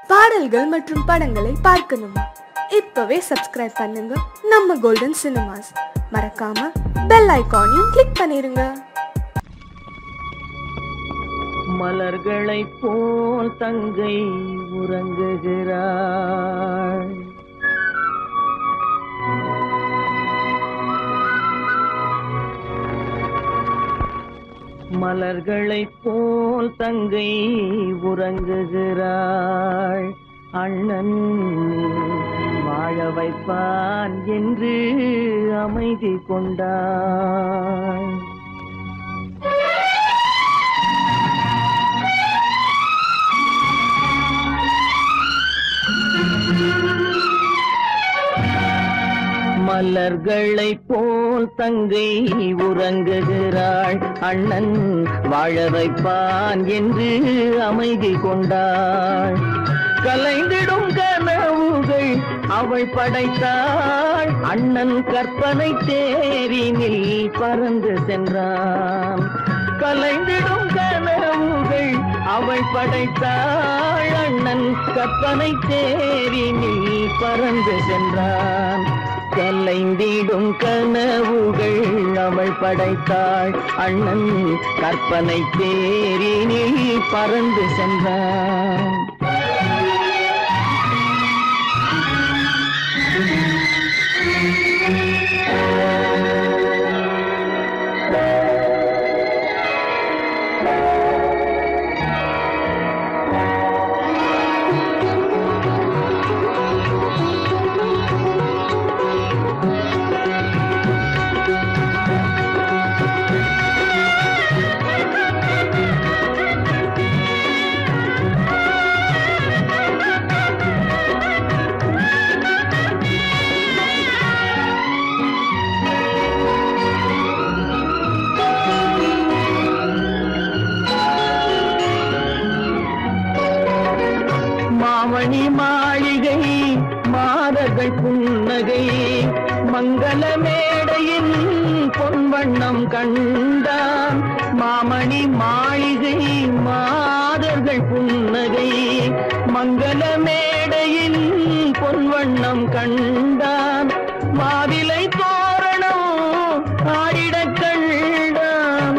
பாடல்கள் மற்றும் படங்களை பார்க்கணுமா? இப்பவே சப்ஸ்கிரைப் பண்ணுங்க நம்ம கோல்டன் சினிமாஸ். மறக்காம பெல் ஐகானையும் கிளிக் பண்ணிருங்க. மலர்களைப் போல் தங்கை உறங்குகிறாள். மலர்களைப் போல் தங்கை உறங்குகிறாள். அண்ணன் வாழ வைப்பான் என்று அமைதி கொண்டாள். மலர்களைப் போல் தங்கை உறங்குகிறாள். அண்ணன் வாழ வைப்பான் என்று அமைதி கொண்டாள். கலைந்திடும் கனவுகள் அவள் படைத்தாள். அண்ணன் கற்பனை தேரினில் பறந்து சென்றான். கலைந்திடும் கனவுகள் அவள் படைத்தாள். அண்ணன் கற்பனை தேரினில் பறந்து சென்றான். கலைந்திடும் கனவுகள் அவள் படைத்தாள். அண்ணன் கற்பனை தேரினில் பறந்து சென்றான். மாமணி மாளிகை மாதர்கள் புன்னகை மங்கள மேடையின் பொன்வண்ணம் கண்டான். மாமணி மாளிகை மாதர்கள் புன்னகை மங்கள மேடையின் பொன்வண்ணம் கண்டான். மாவிலை தோரணம் ஆடிடக் கண்டான்.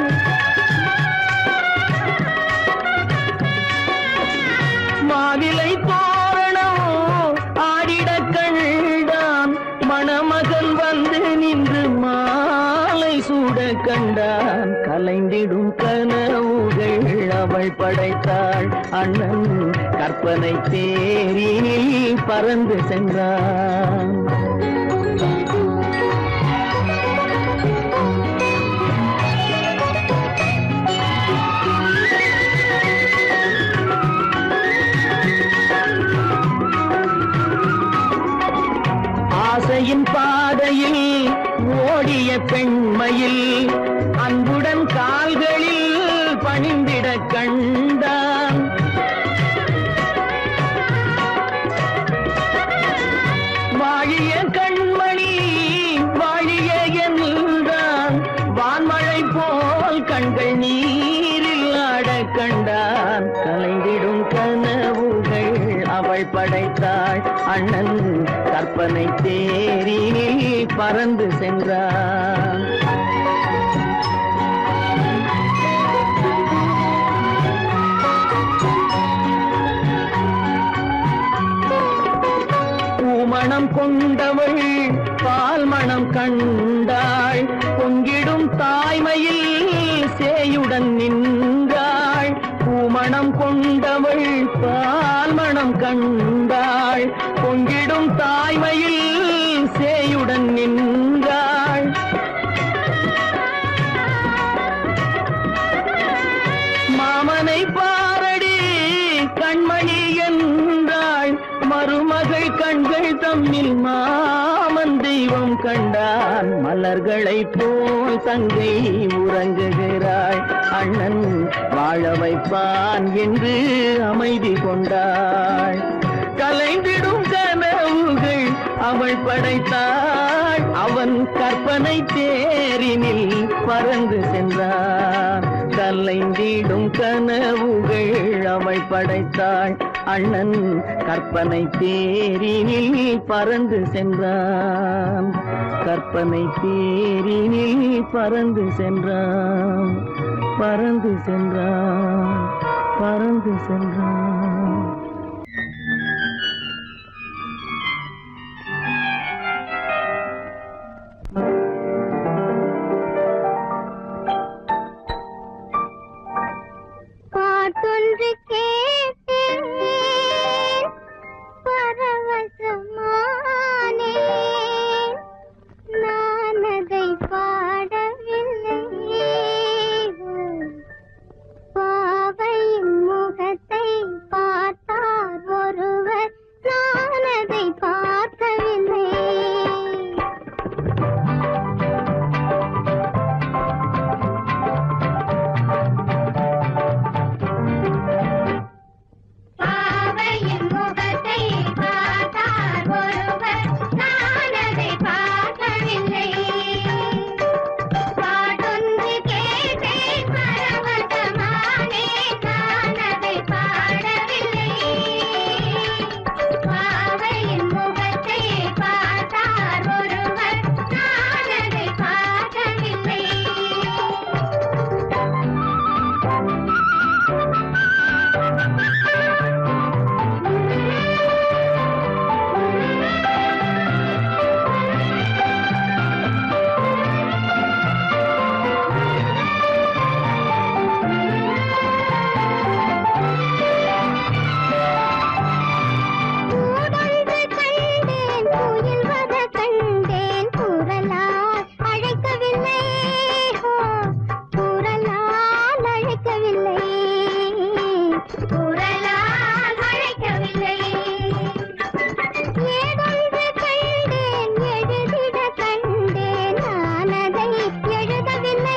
மாவிலை தோரணம் ஆடிடக் கண்டான். மணமகன் வந்து நின்று மாலை சூட கண்டான். கலைந்திடும் கனவுகள் அவள் படைத்தாள். அண்ணன் கற்பனை தேரினில் பறந்து சென்றான். ஆசையின் பாதையில் ஓடிய பெண்மையில் அன்புடன் கால்களில் பணிந்திட கண்டான். வாழிய கண்மணி வாழிய என்றான். வான்மழை போல் கண்கள் நீரில் ஆட கண்டான். கலைந்திடும் கனவுகள் அவள் படைத்தாள். அண்ணன் கற்பனை தேரினில் பறந்து சென்றான். பூமணம் கொண்டவள் பால் மணம் கண்டாள். பொங்கிடும் தாய்மையில் சேயுடன் நின்றாள். பூமணம் கொண்டவள் பால் மணம் கண்டாள். பொங்கிடும் தாய்மையில் சேயுடன் நின்றாள். மாமனை பாரடி கண்மணி என்றாள். மருமகள் கண்கள் தம்மில் மாமன் தெய்வம் கண்டான். மலர்களைப் போல் தங்கை உறங்குகிறாள். அண்ணன் வாழ வைப்பான் என்று அமைதி கொண்டாள். கலைந்திடும் கனவுகள் அவள் படைத்தாள். அவன் கற்பனை தேரினில் பறந்து சென்றான். கலைந்திடும் கனவுகள் அவள் படைத்தாள். அண்ணன் கற்பனை தேரினில் பறந்து சென்றான். கற்பனை தேரினில் பறந்து சென்றான். பறந்து சென்றான். பறந்து சென்றான். பாட்டொன்று கேட்டேன் பரவசமானேன் நான் அதை பாடவில்லை பாவையின் முகத்தை பார்த்தார் ஒருவர் நான் அதை பார்க்கவில்லை பாவையின் முகத்தை பார்த்தார் ஒருவர் நான் அதை பார்க்கவில்லை பாட்டொன்று கேட்டேன் பரவசமானேன் நான் அதை பாடவில்லை பாவையின் முகத்தை பார்த்தார் ஒருவர் நான் அதை பார்க்கவில்லை கூடொன்று கண்டேன் குயில்வத கண்டேன் குரலால் அழைக்கவில்லை குரலால் அழைக்கவில்லை குரலால் அழைக்கவில்லை ஏதொன்று கண்டேன் எழுதிட கண்டேன் நான் அதை எழுதவில்லை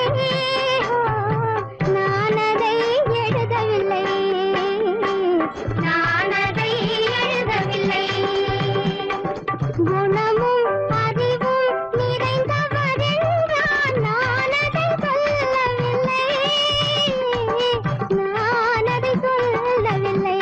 நான் அதை எழுதவில்லை நான் அதை எழுதவில்லை குணமும் அறிவும் நிறைந்தவர் என்றான் நான் அதை சொல்லவில்லை நான் அதை சொல்லவில்லை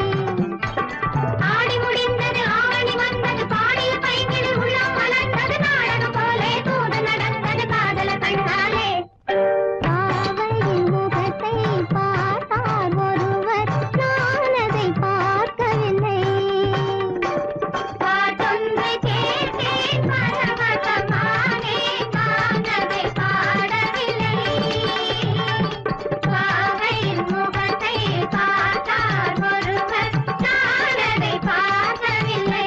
ஆடி முடிந்தது ஆவணி வந்தது பாடிய பைங்கில் உள்ளம் மலர்ந்தது நாடகம் போலே தூது நடந்தது காதல கண்ணாலே பாவையின் முகத்தை பார்த்தார் ஒருவர் நான் அதை பார்க்கவில்லை பாட்டொன்று கேட்டேன் பரவசமானேன் நான் அதை பாடவில்லை பாவையின் முகத்தை பார்த்தார் ஒருவர் நான் அதை பார்க்கவில்லை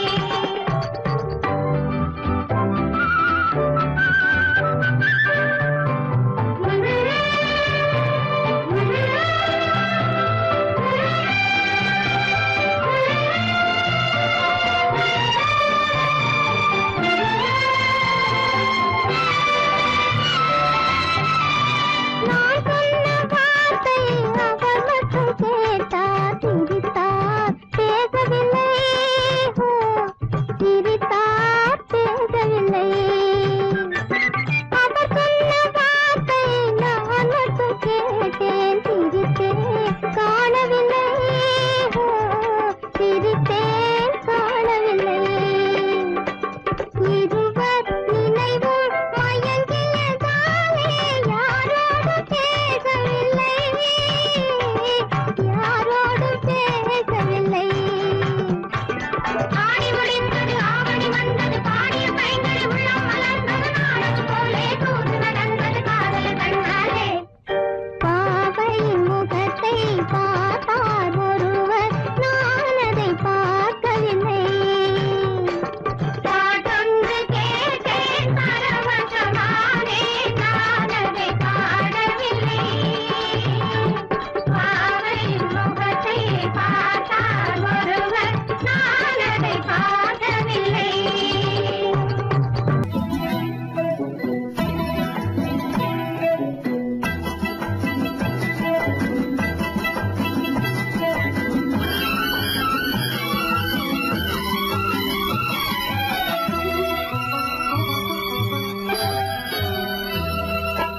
நான் சொன்ன வார்த்தை அவர் மட்டும் கேட்டார் சிரித்தார் பேசவில்லை சிரித்தார் பேசவில்லை அவர் சொன்ன வார்த்தை நான் மட்டும் கேட்டேன் சிரித்தேன் காணவில்லை சிரித்தேன் காணவில்லை இருவர் நினைவும் மயங்கியதாலே யாரோடு பேசவில்லை யாரோடு பேசவில்லை ஆடி முடிந்தது ஆவணி வந்தது பாடிய பைங்கில் உள்ளம் மலர்ந்தது நாடகம் போலே தூது நடந்தது காதல கண்ணாலே பாவையின் முகத்தை பார்த்தார் ஒருவர் நான் அதை பார்க்கவில்லை பாட்டொன்று கேட்டேன் பரவசமானேன் நான் அதை பாடவில்லை பாவையின் முகத்தை பார்த்தார் ஒருவர் நான் அதை பார்க்கவில்லை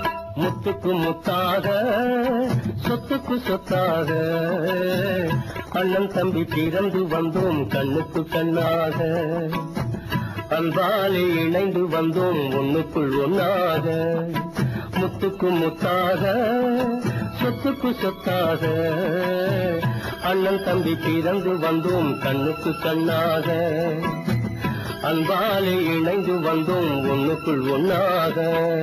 முத்துக்கு முத்தாக சொத்துக்கு சொத்தாக அண்ணன் தம்பி பிறந்து வந்தோம் கண்ணுக்கு கண்ணாக, அன்பாலே இணைந்து வந்தோம் ஒண்ணுக்குள் ஒன்னாக, முத்துக்கு முத்தாக சொத்துக்கு சொத்தாக, அண்ணன் தம்பி பிறந்து வந்தோம் கண்ணுக்கு கண்ணாக, அன்பாலே இணைந்து வந்தோம் ஒண்ணுக்குள் ஒன்னாக.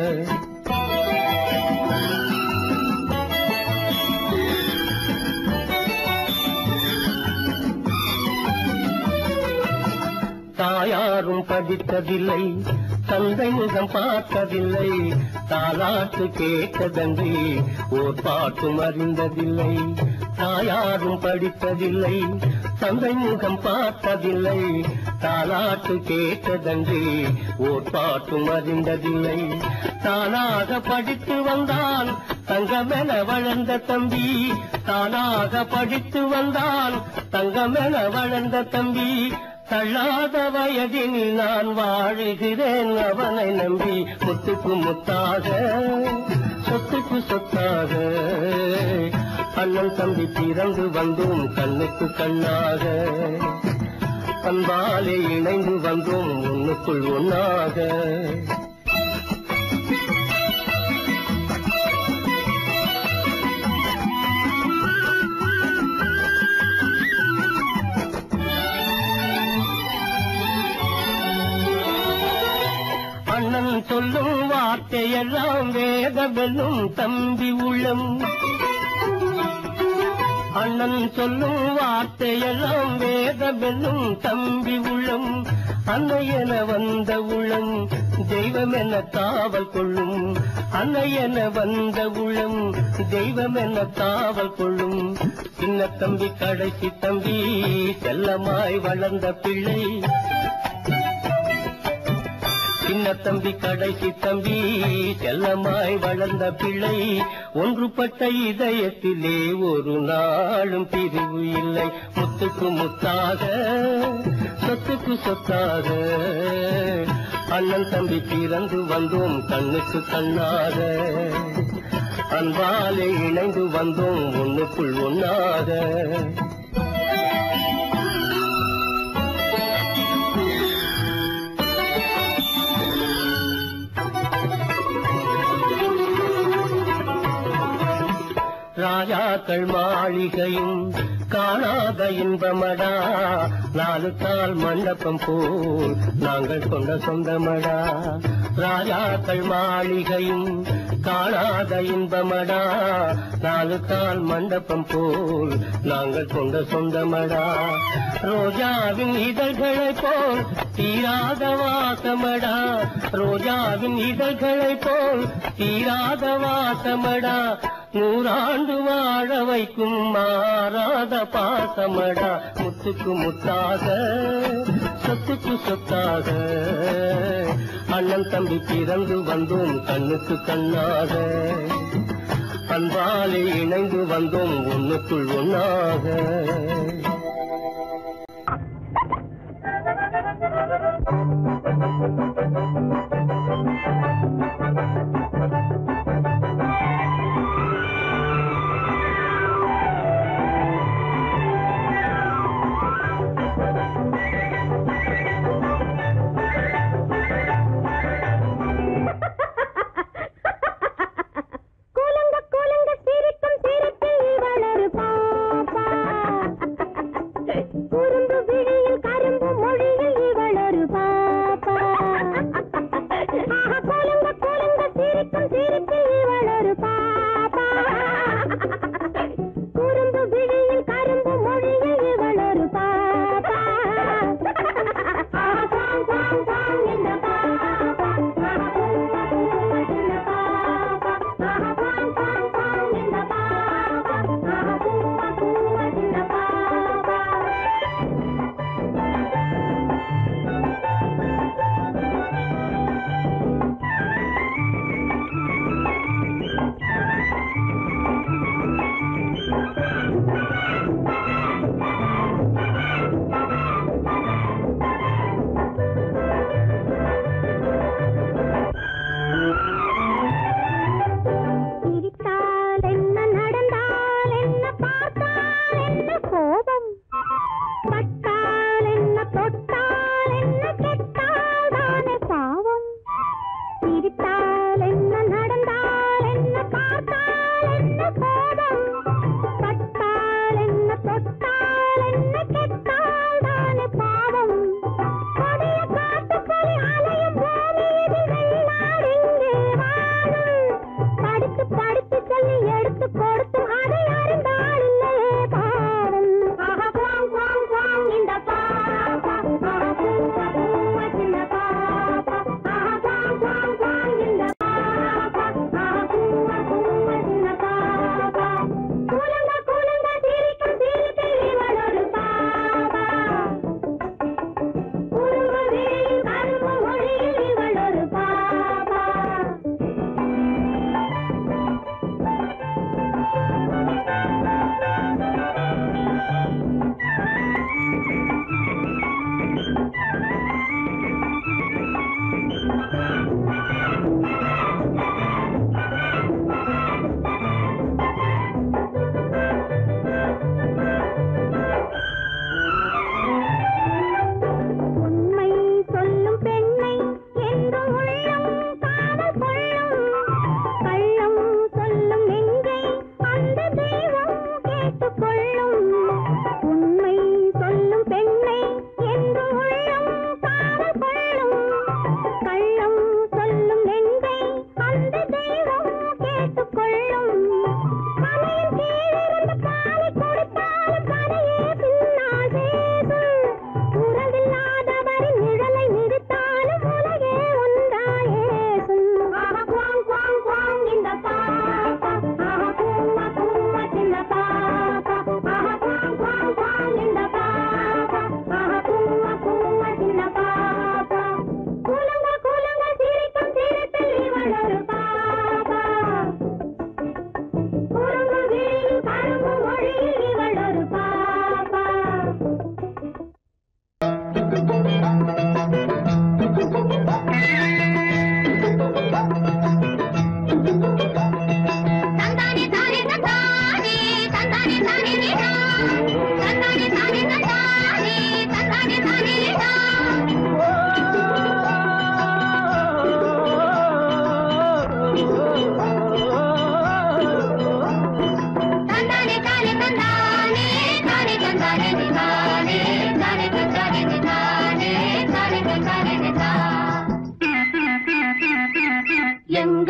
தாயாரும் படித்ததில்லை, தந்தை முகம் பார்த்ததில்லை, தாலாட்டு கேட்டதன்றி ஓர் பாட்டும் அறிந்ததில்லை. தாயாரும் படித்ததில்லை, தந்தை முகம் பார்த்ததில்லை, தாலாட்டு கேட்டதன்றி ஓர் பாட்டும் அறிந்ததில்லை. தானாக படித்து வந்தான் தங்கமென வளர்ந்த தம்பி, தானாக படித்து வந்தான் தங்கமென வளர்ந்த தம்பி, தள்ளாத வயதினில் நான் வாழுகிறேன் அவனை நம்பி. முத்துக்கு முத்தாக சொத்துக்கு சொத்தாக, அண்ணன் தம்பி பிறந்து வந்தோம் கண்ணுக்கு கண்ணாக, அன்பாலே இணைந்து வந்தோம் ஒண்ணுக்குள் ஒன்னாக. அண்ணன் சொல்லும் வார்த்தையெல்லாம் வேதமெல்லும் தம்பி உள்ளம், அண்ணன் சொல்லும் வார்த்தையெல்லாம் வேதமெல்லும் தம்பி உள்ளம், அன்னை என வந்த உள்ளம் தெய்வம் என காவல் கொள்ளும், அன்னை என வந்த உள்ளம் தெய்வம் என காவல் கொள்ளும். சின்ன தம்பி கடைசி தம்பி செல்லமாய் வளர்ந்த பிள்ளை, சின்ன தம்பி கடைசி தம்பி செல்லமாய் வளர்ந்த பிள்ளை, ஒன்றுபட்ட இதயத்திலே ஒரு நாளும் பிரிவு இல்லை. முத்துக்கு முத்தாக சொத்துக்கு சொத்தாக, அண்ணன் தம்பி பிறந்து வந்தோம் கண்ணுக்கு கண்ணாக, அன்பாலே இணைந்து வந்தோம் ஒண்ணுக்குள் ஒன்னாக. ராஜாக்கள் மாளிகையும் காணாத இன்பமடா, நாலு கால் மண்டபம் போல் நாங்கள் கொண்ட சொந்தமடா. ராஜாக்கள் மாளிகையும் காணாத இன்பமடா, நாலு கால் மண்டபம் போல் நாங்கள் கொண்ட சொந்தமடா. ரோஜாவின் இதழ்களை போல் தீராத வாசமடா, ரோஜாவின் இதழ்களை போல் தீராத வாசமடா, நூறாண்டு வாழ வைக்கும் மாறாத பாசமடா. முத்துக்கு முத்தாக சொத்துக்கு சொத்தாக, அண்ணன் தம்பி பிறந்து வந்தோம் கண்ணுக்கு கண்ணாக, அன்பாலே இணைந்து வந்தோம் ஒண்ணுக்குள் ஒன்னாக. கூலுங்க கூலுங்க சிரிக்கும் சிரிப்பில் வளரு பாப்பா.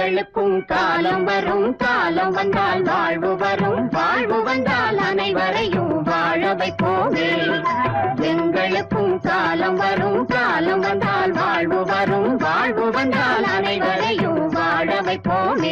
எங்களுக்கும் காலம் வரும், காலம் வந்தால் வாழ்வு வரும், வாழ்வு வந்தால் அனைவரையும் வாழ வைப்போமே. எங்களுக்கும் காலம் வரும், காலம் வந்தால் வாழ்வு வரும், வாழ்வு வந்தால் அனைவரையும் வாழ வைப்போமே.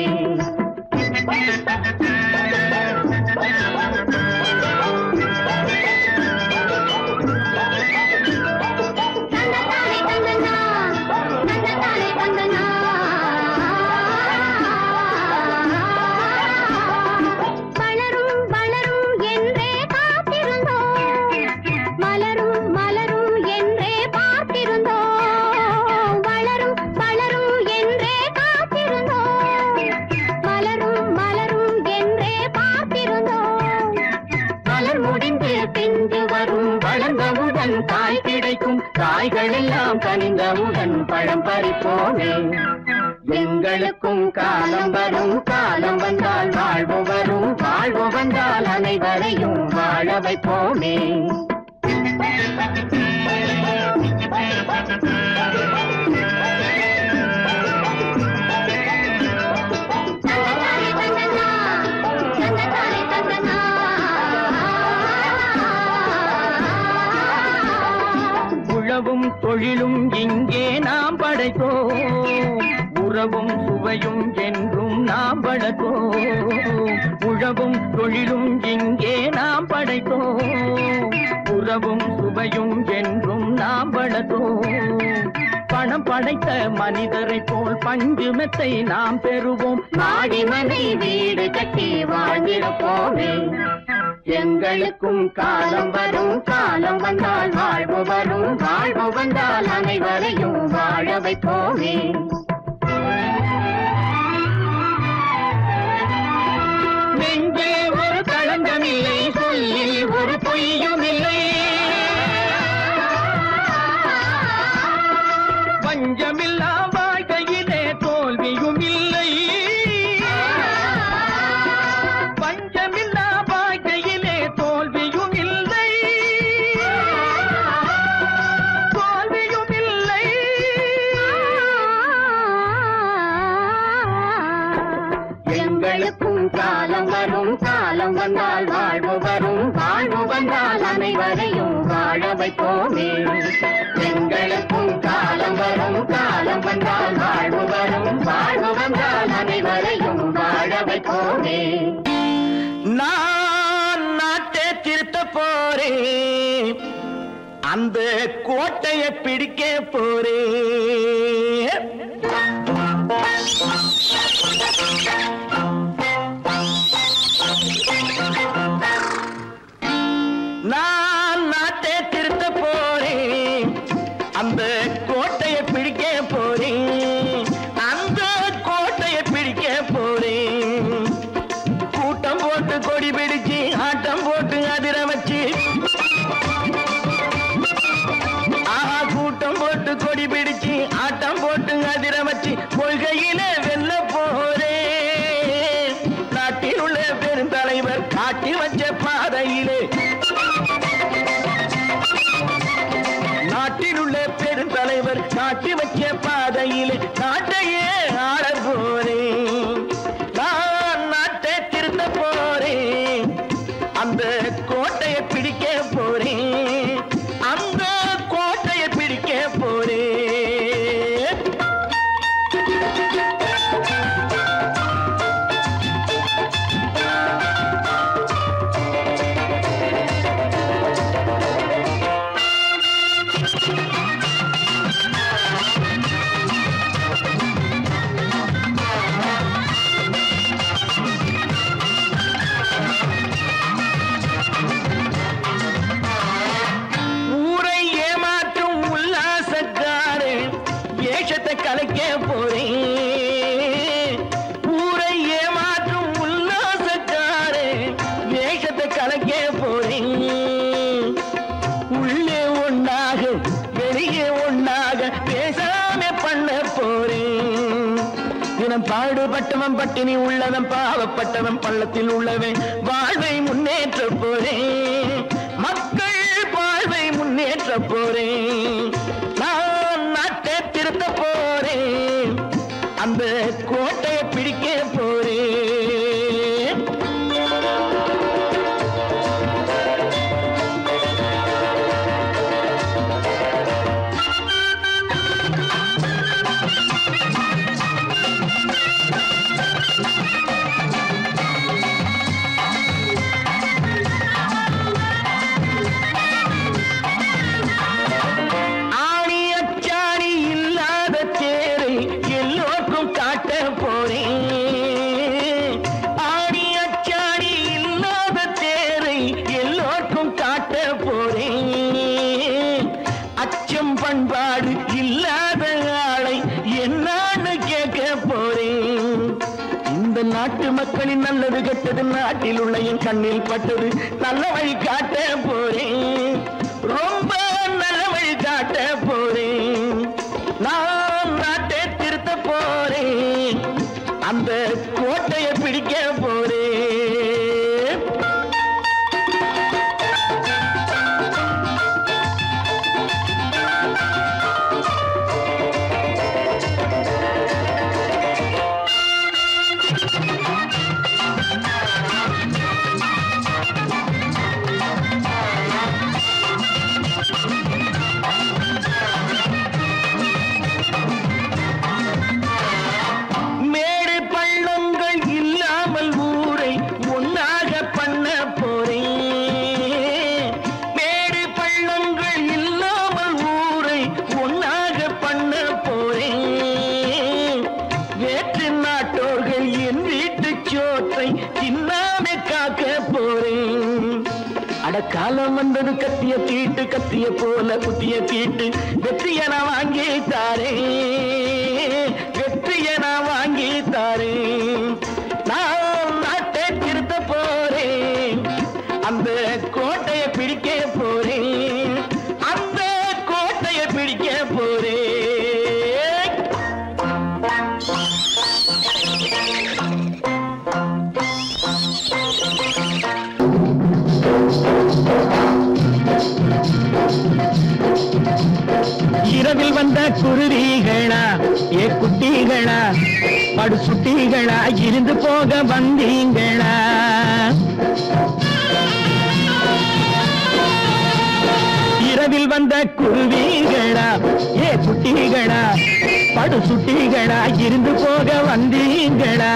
காய் கிடைக்கும், காய்கள் எல்லாம் கனிந்தவுடன் பழம் பறிப்போமே. எங்களுக்கும் காலம் வரும், காலம் வந்தால் வாழ்வு வரும், வாழ்வு வந்தால் அனைவரையும் வாழ வைப்போமே. உழவும் தொழிலும் இங்கே நாம் படைத்தோம், உறவும் சுவையும் என்றும் நாம் வளர்த்தோம். உழவும் தொழிலும் இங்கே நாம் படைத்தோம், உறவும் சுவையும் என்றும் நாம் வளர்த்தோம். பணம் படைத்த மனிதரை போல் பஞ்சு மெத்தை நாம் பெறுவோம், மாடி மனை வீடு கட்டி வாழ்ந்திருப்போமே. எங்களுக்கும் காலம் வரும், காலம் வந்தால் வாழ்வு வரும், வாழ்வு வந்தால் அனைவரையும் வாழ வைப்போமே. நெஞ்சே ஒரு களங்கமில்லை, சொல்லில் ஒரு பொய்யும் இல்லை, பஞ்சமில்லா வாழ்க்கையிலே தோல்வியும் இல்லை, பஞ்சமில்லா வாழ்க்கையிலே தோல்வியும் இல்லை, தோல்வியும் இல்லை. எங்களுக்கும் காலம் வரும், காலம் வந்தால் வாழ்வு வரும், வாழ்வு வந்தால் அனைவரையும் வாழ வைப்போமே. எங்களுக்கும் காலம் வரும், காலம் வந்தால் வாழ்வு வரும், வாழ்வு வந்தால் அனைவரையும் வாழ வைப்போமே. நான் நாட்டை திருத்த போறேன், அந்த கோட்டையை பிடிக்க போறேன். நான் நாட்டை திருத்த போறேன், அந்த கோட்டையை பிடிக்க போறேன், அந்த கோட்டையை பிடிக்க போறேன். கூட்டம் போட்டு கொடி பிடிச்சு ஆட்டம் போட்டு அதிர வச்சு, கூட்டம் போட்டு கொடி பிடிச்சு ஆட்டம் போட்டு அதிர வச்சு கொள்கையில வெல்ல போறேன். நாட்டில் உள்ள பெருந்தலைவர் காட்டி வச்ச பாதையிலே, நாட்டில் உள்ள பெருந்தலைவர் காட்டி வச்ச பாதையிலே நாட்டையே ஆள போறேன். நான் நாட்டை திருத்த போறேன், அந்த கோட்டையை பிடிக்க போறேன், அந்த கோட்டையை பிடிக்க போறேன். ஊரை ஏமாற்றும் உல்லாசக்காரே ஏஷத்தை கலைக்க போறேன், ஊரை ஏமாற்றும் உல்லாசக்காரே ஏஷத்தை கலைக்க போறேன். உள்ளே ஒன்னாக வெளியே ஒன்னாக பேசாம பண்ண போறேன். தினம் பாடுபட்டவன் பட்டினி உள்ளவன், பாவப்பட்டவன் பள்ளத்தில் உள்ளவன் வாழ்வை முன்னேற்ற போறேன், மக்கள் வாழ்வை முன்னேற்ற போறேன். நான் நாட்டை திருத்த போறேன், அந்த கோட்டையை நாட்டு மக்களின் நல்லது கெட்டது நாட்டில் உள்ள என் கண்ணில் பட்டது நல்ல வழி காட்ட போறேன் ரொம்ப நல்ல வழி காட்ட போறேன் நான் நாட்டை திருத்த போறேன் அந்த கோட்டையை பிடிக்க போறேன் காலம் வந்தது கத்திய தீட்டு கத்திய போல குத்திய தீட்டு வெற்றிய நான் வாங்கி தாரே வெற்றிய நான் வாங்கி தாரே நான் நாட்டை திருத்த போறேன் அந்த கோட்டையை பிடிக்க போறேன் அந்த கோட்டையை பிடிக்க போறேன் இரவில் வந்த குருவிகளா ஏ குட்டிகளா படு சுட்டிகளா இருந்து போக வந்தீங்களா இரவில் வந்த குருவிகளா ஏ குட்டிகளா படு சுட்டிகளா இருந்து போக வந்தீங்களா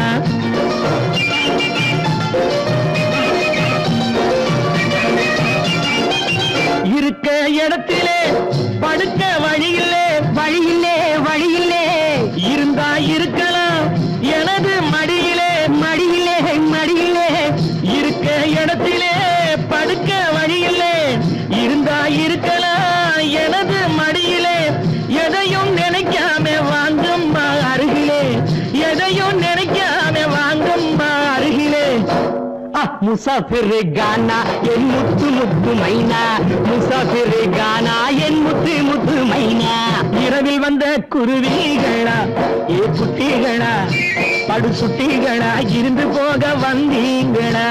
இருக்க இடத்திலே படுக்க வழியில்லே வழியில்லே வழியில்லே இருந்தா இருக்கலாம் எனது மடியிலே மடியிலே மடியிலே இருக்க இடத்திலே படுக்க வழியில்லே இருந்தா இருக்கலாம் எனது மடியிலே எதையும் நினைக்காம வாங்கும் அருகிலே எதையும் நினைக்காம வாங்கும் அருகிலே முசாஃபிர் கானா என் முத்து முத்து மைனா முசாஃபிர் கானா என் முத்து முத்து மைனா இரவில் வந்த குருவிகளா ஏ குட்டிகளா படு சுட்டிகளா இருந்து போக வந்தீங்களா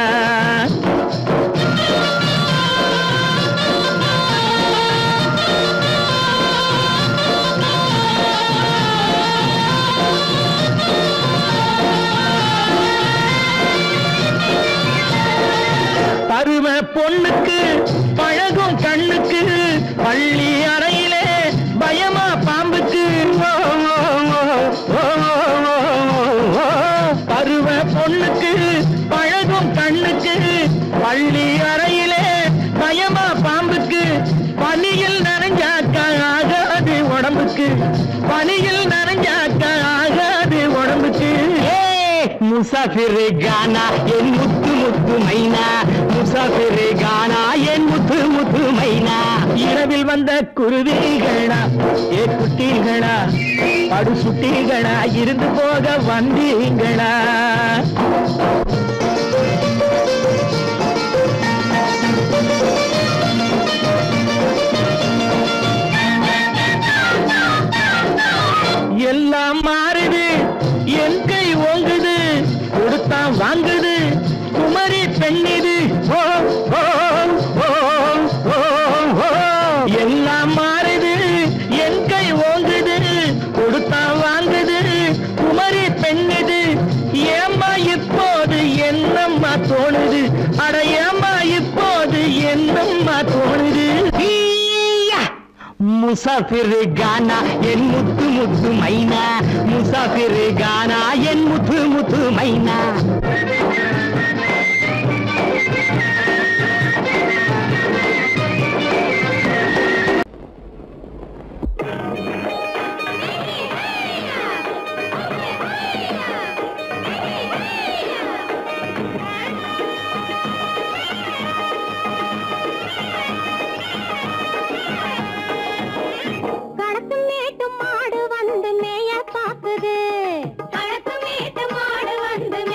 பருவ பொண்ணுக்கு பழகும் கண்ணுக்கு பள்ளி அறையிலே பயமா பாம்புக்கு பருவ பொண்ணுக்கு பழகும் கண்ணுக்கு பள்ளி அறையிலே பயமா பாம்புக்கு பனியில் நனைஞ்சாக்க ஆகாது உடம்புக்கு பனியில் நனைஞ்சாக்க ஆகாது உடம்புக்கு முசாஃபிர் கானா என் முத்து முத்து மைனா முசாஃபிர் கானா என் முத்து முத்து மைனா இரவில் வந்த குருவிகளா ஏ குட்டிகளா படு சுட்டிகளா இருந்து போக வந்தீங்களா எல்லாம் மாறுது என் கை ஓங்குது கொடுத்தா வாங்குது குமரி பெண்ணிது எல்லாம் மாறுது என் கை ஓங்குது கொடுத்தா வாங்குது குமரி பெண்ணிது ஏம்மா இப்போது என்னம்மா தோணுது அட ஏம்மா இப்போது என்னம்மா தோணுது முசாஃபிர் கானா என் முத்து முத்து மைனா முசாஃபிர் கானா என் முத்து முத்து மைனா களத்து மேட்டு மாடு வந்து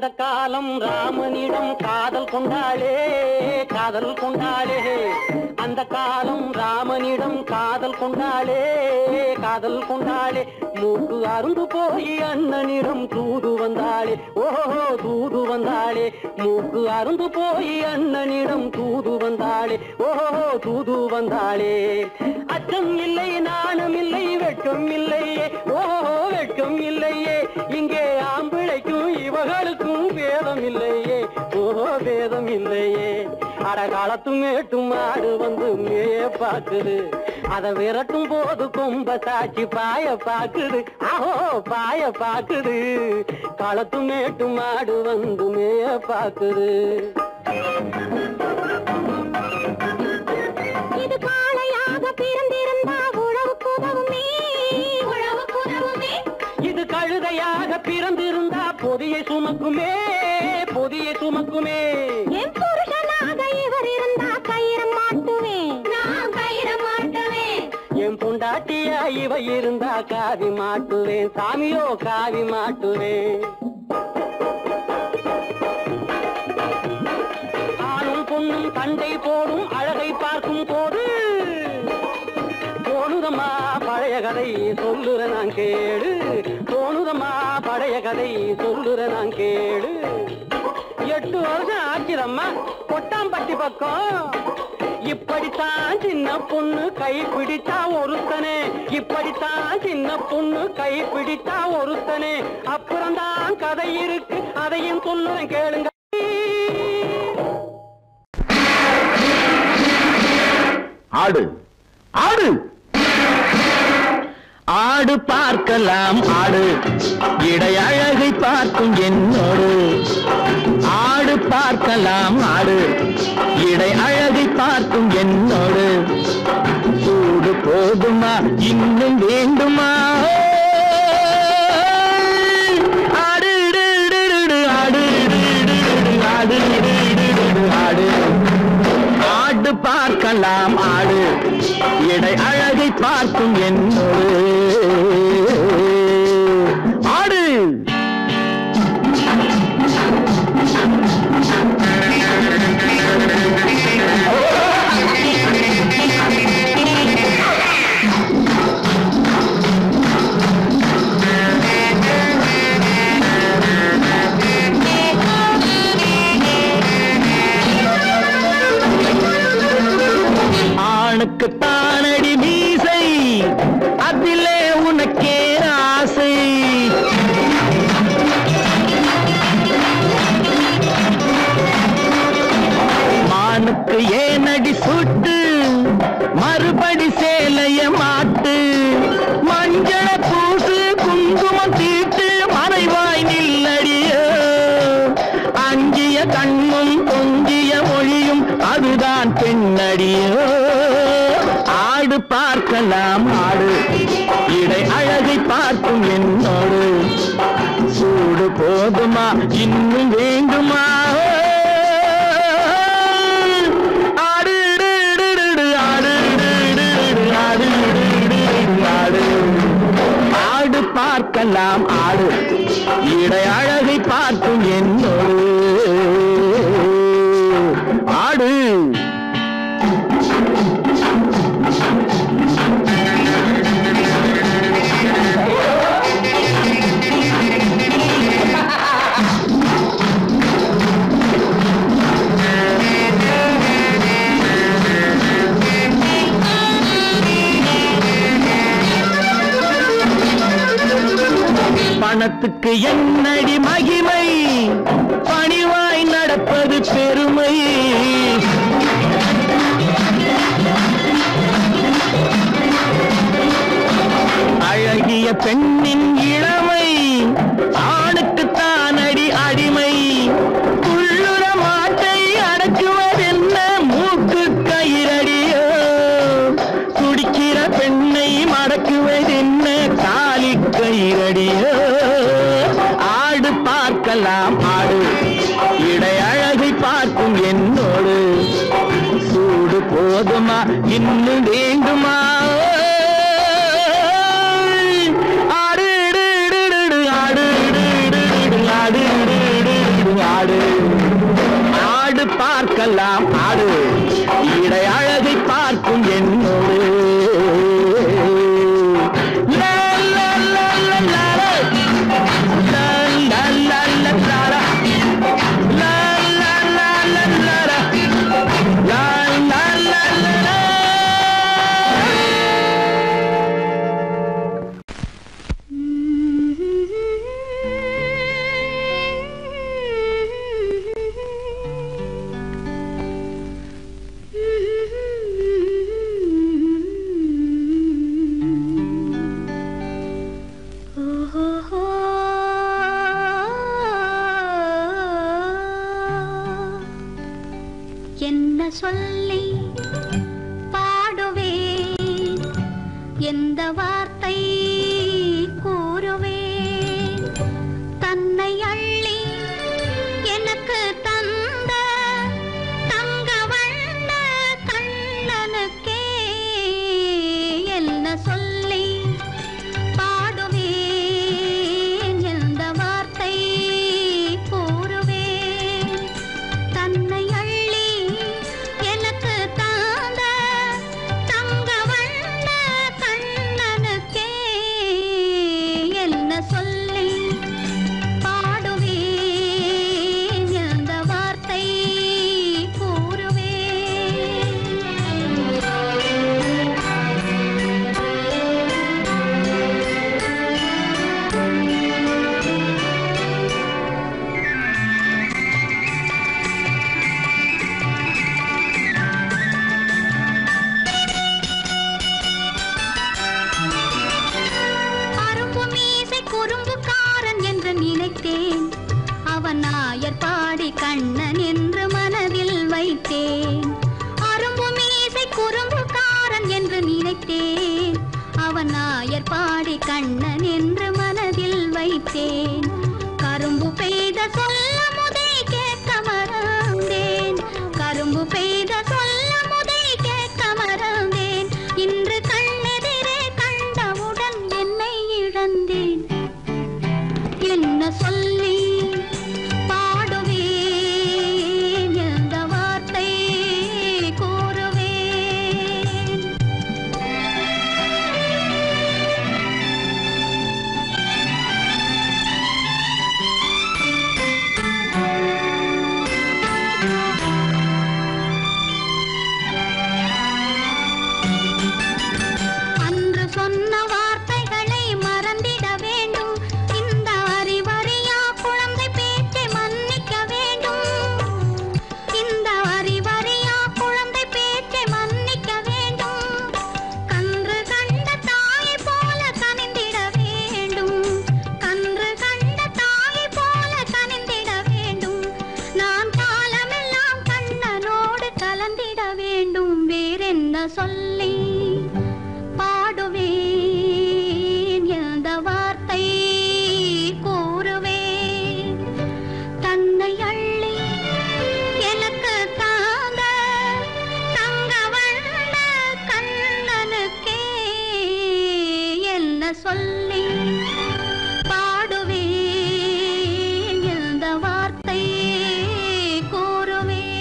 அந்த காலம் ராமனிடம் காதல் கொண்டாளே காதல் கொண்டாளே அந்த காலம் ராமனிடம் காதல் கொண்டாளே காதல் கொண்டாளே மூக்கு அருந்து போய் அண்ணனிடம் தூது வந்தாளே ஓஹோ தூது வந்தாளே மூக்கு அருந்து போய் அண்ணனிடம் தூது வந்தாளே ஓஹோ தூது வந்தாளே அச்சம் இல்லை நாணம் இல்லை வெட்கம் இல்லையே ஓஹோ வெட்கம் இல்லையே இங்கே ஆம்பிளைக்கும் இவர்களுக்கும் வேதம் இல்லையே ஓஹோ வேதம் இல்லையே அடகாலத்தும் மேட்டும் மாடு வந்து மேய பாக்குது அதை விரட்டும் போது கொம்ப சாட்சி பாய பாக்குது ஆஹோ பாய பாக்குது காலத்தும் மேட்டும் மாடு வந்து மேய பாக்குது இது காளையாக பிறந்திருந்தா உழவுக்கு உதவுமே உழவுக்கு உதவுமே இது கழுதையாக பிறந்திருந்தா பொதியை சுமக்குமே பொதியை சுமக்குமே என் புருஷனாக இவர் இருந்தா கயிறம் மாட்டுவேன் நான் கயிறம் மாட்டுவேன் என் பொண்டாட்டியா இவ இருந்தா காவி மாட்டுவேன் சாமியோ காவி மாட்டுவேன் ஆணும் பொண்ணும் சண்டை போடும் அழகை பார்க்கும் போது தோணுதம்மா பழைய கதை சொல்லுற நான் கேளு தோணுதம்மா பழைய கதை சொல்லுற நான் கேளு 8 வருஷம் ஆச்சுதம்மா கொட்டாம்பட்டி பக்கம் இப்படித்தான் சின்ன பொண்ணு கை பிடித்தா ஒருத்தனே இப்படித்தான் சின்ன பொண்ணு கை பிடித்தா ஒருத்தனே அப்புறம்தான் கதை இருக்கு அதையும் சொல்லுறேன் கேளுங்க ஆடு ஆடு ஆடு பார்க்கலாம் ஆடு இடை அழகை பார்க்கும் என்னோடு ஆடு பார்க்கலாம் ஆடு இடை அழகை பார்க்கும் என்னோடு கூடு போதுமா இன்னும் வேண்டுமா ஆடு ஆடு ஆடு ஆடு ஆடு பார்க்கலாம் ஆடு இடை அழகை பார்க்கும் என்னோடு ஆடு ஆணுக்கு தானடி மீசை அதிலே உனக்கே ஆசை மானுக்கு ஏனடி சுட்டு மறுபடி சேலைய மாட்டு மஞ்சள பூசு குங்குமம் தீட்டு மறைவாய் நில்லடியோ அஞ்சிய கண்ணும் கொஞ்சிய மொழியும் அதுதான் பெண்ணடியோ ஆடு பார்க்கலாம் ஆடு இடை அழகை பார்க்கும் என்னோடு சூடு போதுமா இன்னும் வேண்டுமா ஆடு ஆடு ஆடு ஆடு ஆடு பார்க்கலாம் ஆடு இடை அழகை பார்க்கும் என்னோடு ஆடு பணத்துக்கு என்னடி மகிமை பணிவாய் நடப்பது பெருமை அழகிய பெண்ணின் இளமை ஆணுக்கு தானடி அடிமை உள்ளுர மாட்டை அடக்குவதென்ன மூக்கு கயிறடியோ துடிக்கிற பெண்ணை மடக்குவதென்ன காலி கயிறடியோ ஆடு பார்க்கலாம் ஆடு இடை அழகை பார்க்கும் என்னோடு சூடு போதுமா இன்னும் வேண்டுமா ஆடு ஆடு ஆடு சொல்லி பாடுவேன், எந்த வார்த்தை கூறுவேன். தன்னை அள்ளி எனக்கு தந்த தங்க வண்ண கண்ணனுக்கே என்ன சொல்லி பாடுவேன், எந்த வார்த்தை கூறுவேன். தன்னை அள்ளி எனக்கு தந்த தங்க வண்ண கண்ணனுக்கே என்ன சொல்லி பாடுவேன், எந்த வார்த்தை கூறுவேன். அரும்பு மீசை குறும்புக்காரன் என்று நினைத்தேன், அவன் நாயர் பாடி கண்ணன் என்று மனதில் வைத்தேன். அரும்பு மீசை குறும்புக்காரன் என்று நினைத்தேன், அவன் நாயர் பாடி கண்ணன் என்று மனதில் வைத்தேன். கரும்பு பெய்த சொல்ல முதை கேட்க மறந்தேன், கரும்பு பெய்த சொல்ல முதை கேட்க மறந்தேன். இன்று கண்ணெதிரே கண்டவுடன் என்னை இழந்தேன். என்ன சொல்லி பாடுவேன், எந்த வார்த்தை கூறுவேன். அன்று சொன்ன வார்த்தைகளை மறந்திட வேண்டும், இந்த அறிவறியா குழந்தை பேச்சை மன்னிக்க வேண்டும். இந்த அறிவறியா குழந்தை பேச்சை மன்னிக்க வேண்டும். கன்று கண்ட தாயை போல கனிந்திட வேண்டும், கன்று கண்ட தாயை போல கனிந்திட வேண்டும். நான் காலமெல்லாம் கண்ணனோடு கலந்திட வேண்டும். வேறென்ன சொல்லி பாடுவேன், எந்த வார்த்தை கூறுவேன். தன்னை அள்ளி எனக்கு தாந்த தங்க வண்ண கண்ணனுக்கே என்ன சொல்லி பாடுவேன், எந்த வார்த்தை கூறுவேன்.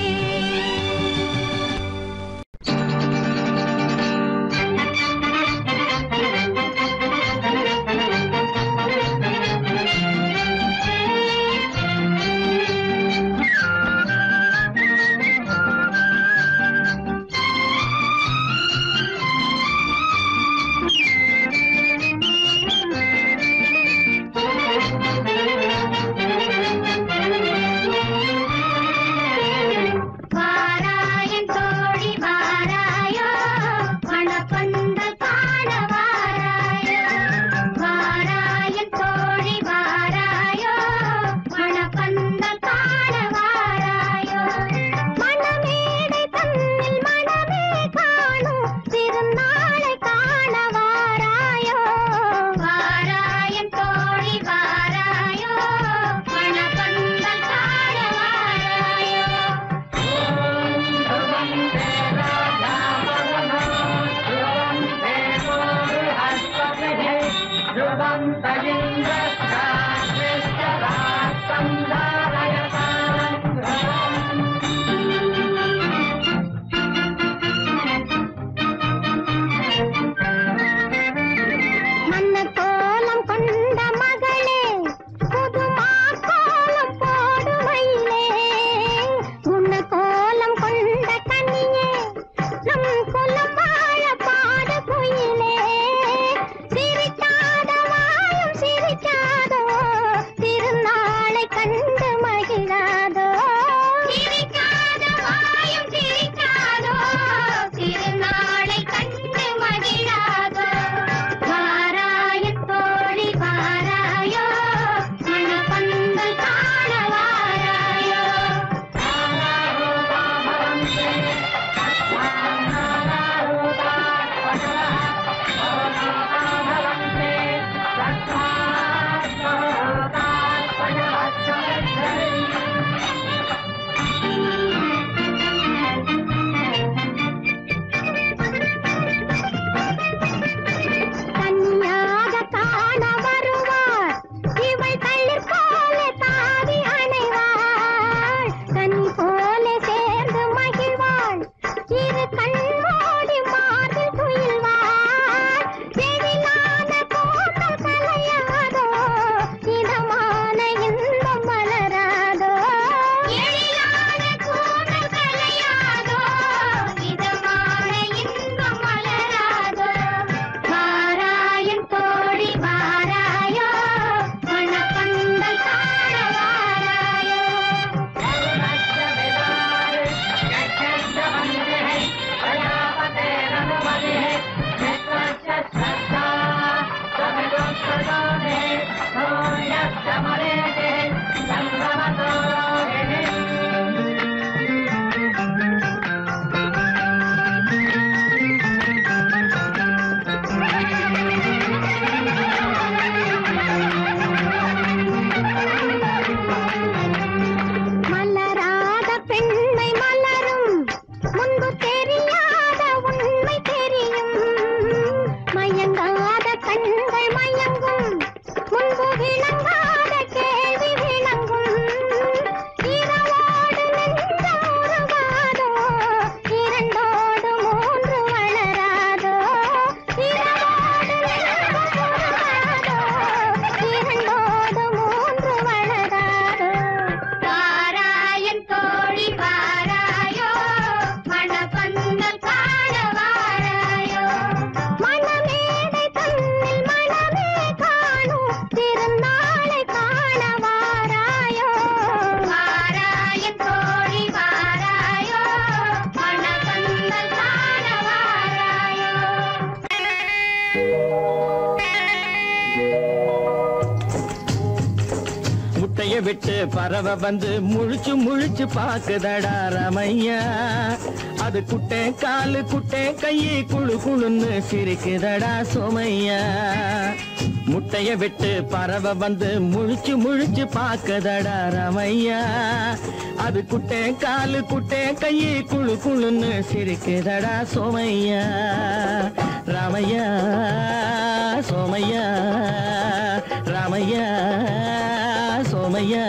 வாராயன் தோழி வாராயோ, மணப்பந்தல் காண வாராயோ. வாராயன் தோழி வாராயோ, மணப்பந்தல் காண வாராயோ. மணமேடை தன்னில் மணமே காணும் திருநாளை காண வாராயோ. வாராயன் தோழி வாராயோ, மணப்பந்தல் காண வாராயோ. மன்ன கோலம் கொண்ட மகளே, புதுமா கோலம் போடுவையிலே. உன்ன கோலம் கொண்ட கனியே, நம் குலம் வாழ பாடு குயிலே. சிரிக்காத வாயும் சிரிக்காத விளங்காத கண்கள் மயங்கும் முன்பு விளங்காத கேள்வி விளங்கும் இரவோடு நெஞ்சம் உருவாதோ இரண்டோடு மூன்று வளராதோ இரவோடு நெஞ்சம் உருவாதோ இரண்டோடு மூன்று வளராதோ வாராயன் தோழி வாராயோ மணப்பந்தல் காண வாராயோ மணமேடை தன்னில் மணமே காணும் திருநாளை காண வாராயோ வாராயன் தோழி வாராயோ மணப்பந்தல் காண வாராயோ முட்டைய விட்டு பறவை வந்து முழிச்சு முழிச்சு பாக்குதடா ரமையா அது குட்டை காலு குட்டை கையை குழு குழுன்னு சிரிக்குதடா சோமையா முட்டைய விட்டு பறவை வந்து முழிச்சு முழிச்சு பாக்குதடா ரமையா அது குட்டை காலு குட்டை கையை குழு குழுன்னு சிரிக்குதடா சோமையா ராமையா சோமையா ராமையா சோமையா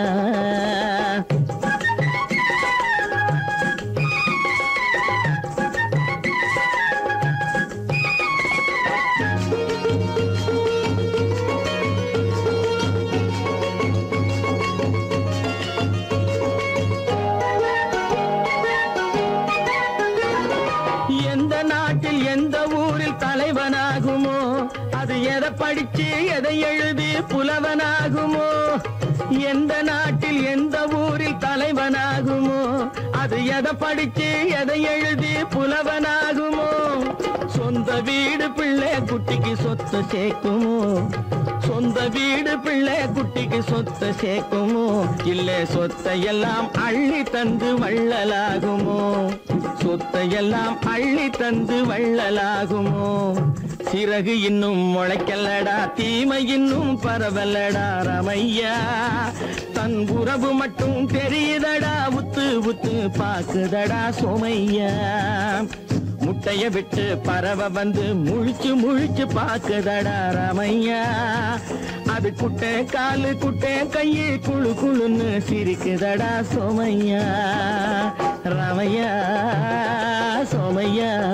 எந்த நாட்டில் எந்த ஊரில் தலைவனாகுமோ அது எதை படிச்சு எதை எழுதி புலவனாகுமோ எந்த நாட்டில் எந்த ஊரில் தலைவனாகுமோ அது எதை படிச்சு எதை எழுதி புலவனாகுமோ சொந்த வீடு பிள்ளை குட்டிக்கு சொத்து சேர்க்குமோ சொந்த வீடு பிள்ளை குட்டிக்கு சொத்து சேர்க்குமோ இல்ல சொத்தை எல்லாம் அள்ளி தந்து வள்ளலாகுமோ சொத்தை எல்லாம் அள்ளி தந்து வள்ளலாகுமோ சிறகு இன்னும் முளைக்கல்லடா தீமை இன்னும் பரவலடா ரமையா தன் உறவு மட்டும் தெரியுதடா உத்து உத்து பாக்குதடா சோமையா முட்டைய விட்டு பறவை வந்து முழிச்சு முழிச்சு பாக்குதடா ரமையா அது குட்டை காலு குட்டை கையை குழு குழுன்னு சிரிக்குதடா சோமையா ரமையா சோமையா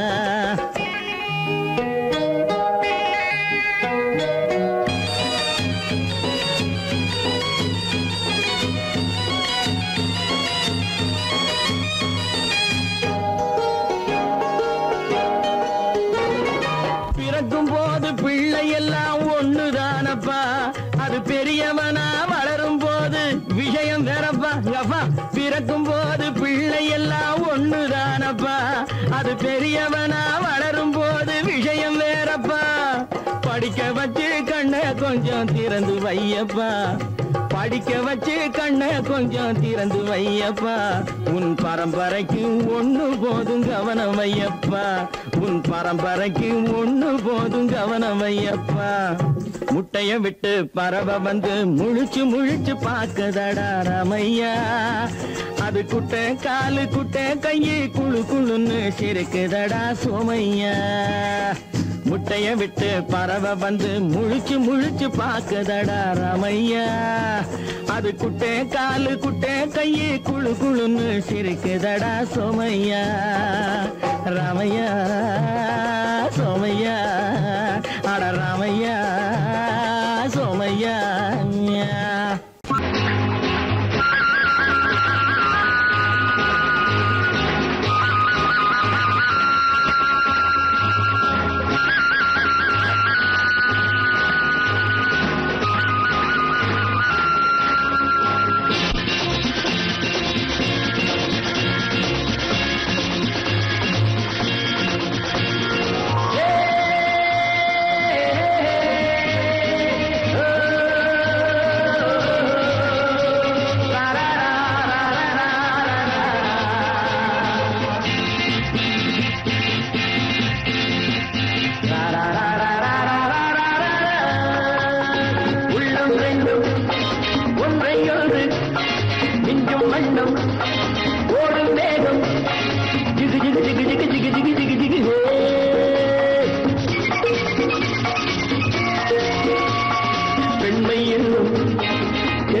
பிறக்கும் போது பிள்ளை எல்லாம் ஒண்ணுதானப்பா அது பெரியவனா வளரும் போது விஷயம் வேறப்பா அப்பா பிறக்கும் போது பிள்ளை எல்லாம் ஒண்ணுதானப்பா அது பெரியவனா வளரும் போது விஷயம் வேறப்பா படிக்க வச்சு கண்ணை கொஞ்சம் திறந்து வையப்பா படிக்க வச்சு கண்ணை கொஞ்சம் திறந்து வையப்பா உன் பரம்பரைக்கு ஒண்ணு போதும் கவனம் வையப்பா உன் பரம்பரைக்கு ஒண்ணு போதும் கவனம் வையப்பா முட்டைய விட்டு பறவை வந்து முழிச்சு முழிச்சு பாக்குதடா ரமையா அது குட்டை காலு குட்டை கையை குழு குழுன்னு சிரிக்குதடா சோமையா முட்டைய விட்டு பறவை வந்து முழிச்சு முழிச்சு பாக்குதடா ரமையா அது குட்டை காலு குட்டை கையை குழு குழுன்னு சிரிக்குதடா சோமையா ரமையா சோமையா அட ரமையா சோமையா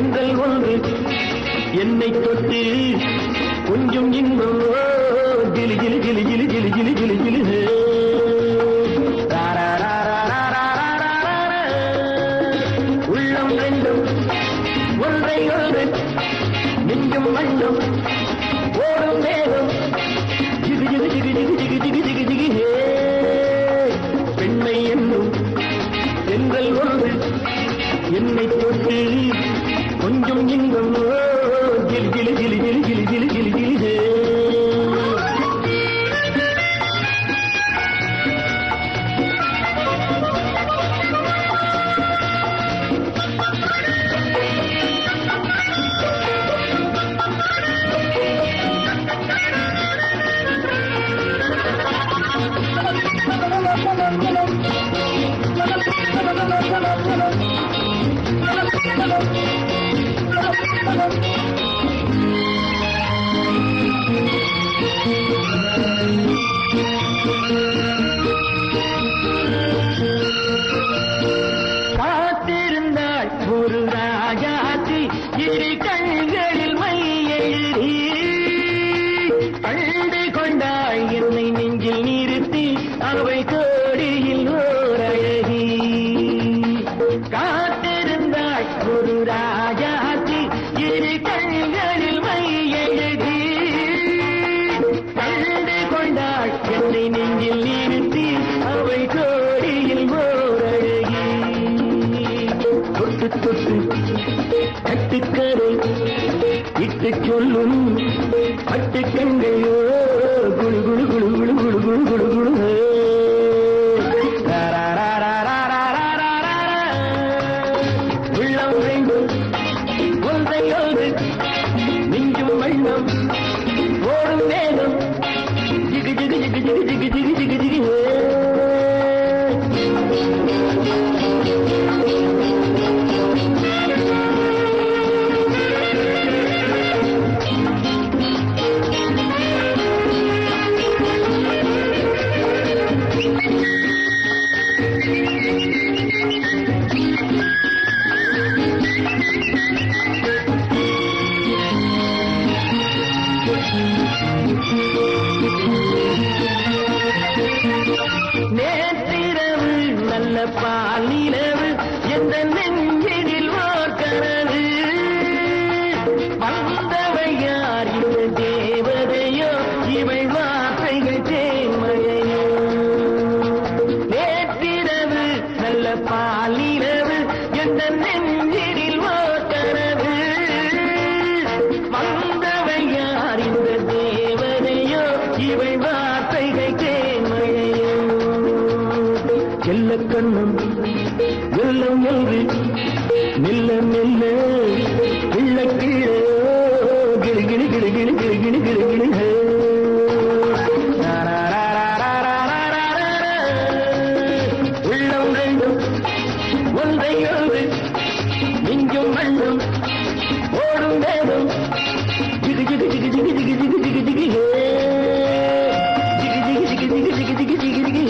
தென்றல் ஒன்று என்னை தொட்டு கொஞ்சம் இன்பம் ஜிலி ஜிலி ஜிலி ஜிலி ஜிலி ஜிலி ஜிலி ஜிலி உள்ளம் ரெண்டும் ஒன்றை ஒன்று நெஞ்சும் மண்ணும் ஓடும் வேகம் ஜிகு ஜிகு ஜிகு ஜிகு ஜிகு ஜிகு ஜிகு ஜிகு பெண்மை என்னும் தென்றல் ஒன்று என்னை தொட்டு கொஞ்சம் இன்பம் ஜிலி ஜிலி ஜிலி ஜிலி ஜிலி ஜிலி ஜிலி ஜிலி காத்திருந்தாள் ஒரு ராஜாத்தி இரு கண்களில் மை எழுதி கண்டு கொண்டாள் என்னை நெஞ்சில் நிறுத்தி அவை கோடியில் ஓர் அழகி காத்திருந்தாள் ஒரு ராஜாத்தி இரு கண்களில் மை எழுதி கண்டு கொண்டாள் என்னை நெஞ்சில் நிறுத்தி அவை கோடியில் ஓர் அழகி தொட்டு தொட்டு கட்டுக்கரை இட்டு சொல்லும் பட்டு கண்கையோ குழு குழு குழு குழு குழு குழு குழு குழு உள்ளம் வேண்டும் ஒன்றை ஒன்று நெஞ்சும் வண்ணம் ஓடும் வேகம் ஜிகு ஜிகு ஜிகு ஜிகு ஜிகு ஜிகு ஜிகு ஜிகு நேற்றிரவு நல்ல பாலிரவு எந்த நெஞ்சினில் ஓர் கனவு வந்தவை யார் இந்த தேவதையோ இவை வார்த்தைகள் தேன்மழையோ நேற்றிரவு நல்ல பாலிரவு எந்த நெஞ்சினில் ஓர் கனவு வந்தவை யார் இந்த தேவதையோ இவை வார்த்தைகள் தேன்மழையோ செல்ல கண்ணம் வெள்ளம் என்று மெல்ல மெல்ல கிள்ள கிள்ள கிளி கிளி கிளி கிளி கிளி கிளி கிளி கிளி உள்ளம் ரெண்டும் ஒன்றை ஒன்று நெஞ்சும் மண்ணும் ஓடும் வேகம் ஜிகு ஜிகு ஜிகு ஜிகு ஜிகு ஜிகு ஜிகு ஜிகு ஜிகு ஜிகு ஜிகு ஜிகு ஜிகு ஜிகு ஜிகு ஜிகு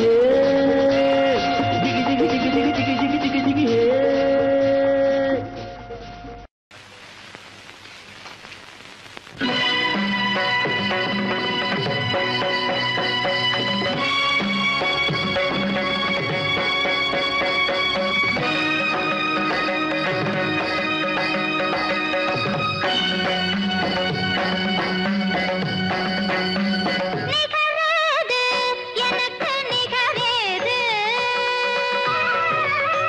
நிகரேது எனக்கு நிகரேது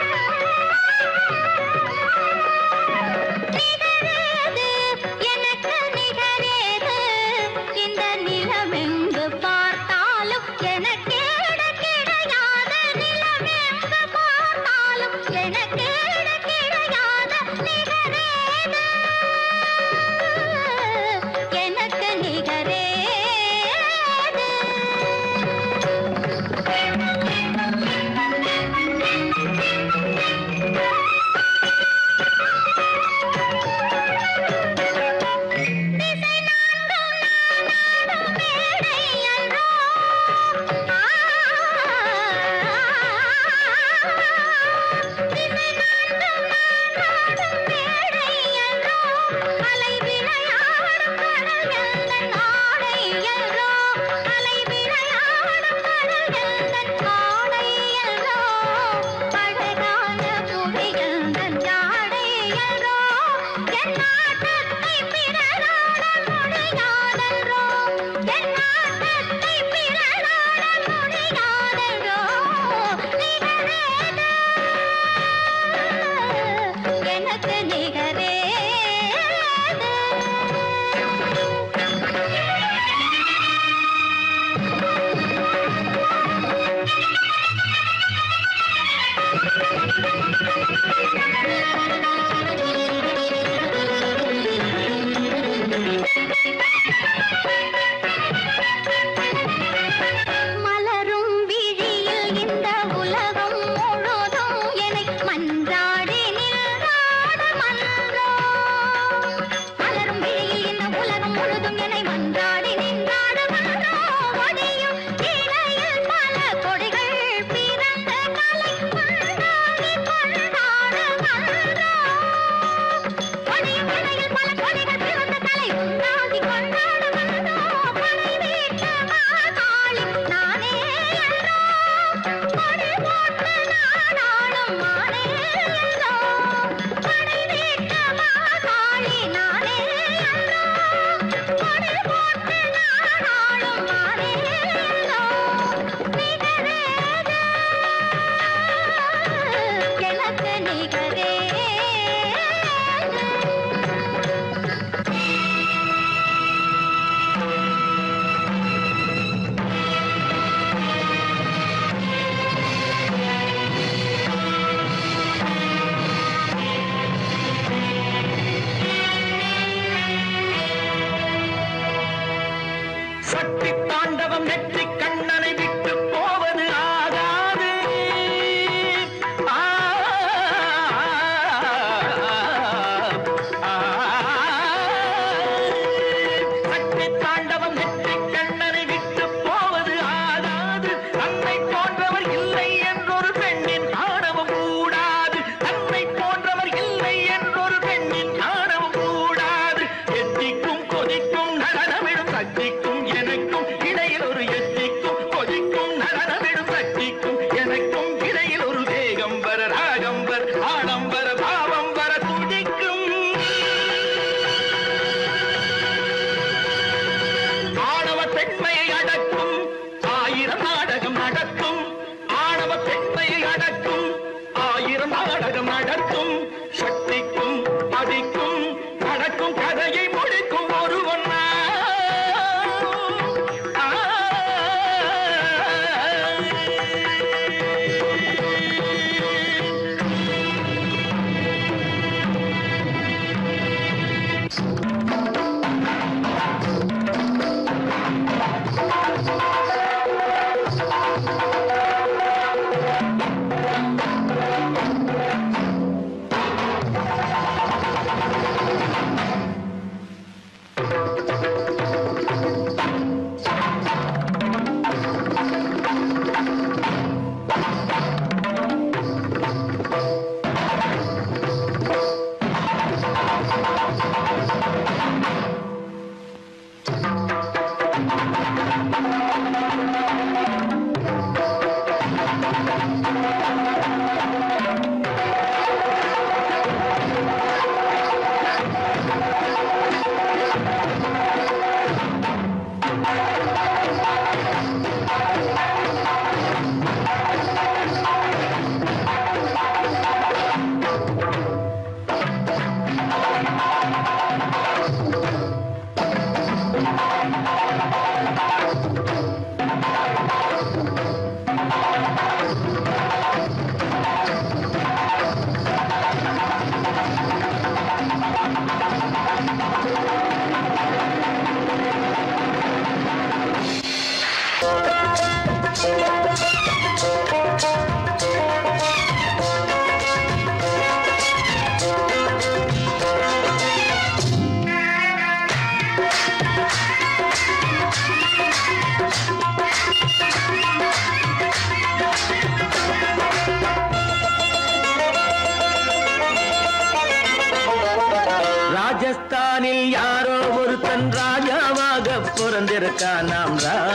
ராஜஸ்தானில் யாரோ ஒருத்தன் ராஜாவாக பிறந்திருக்கான். நாம்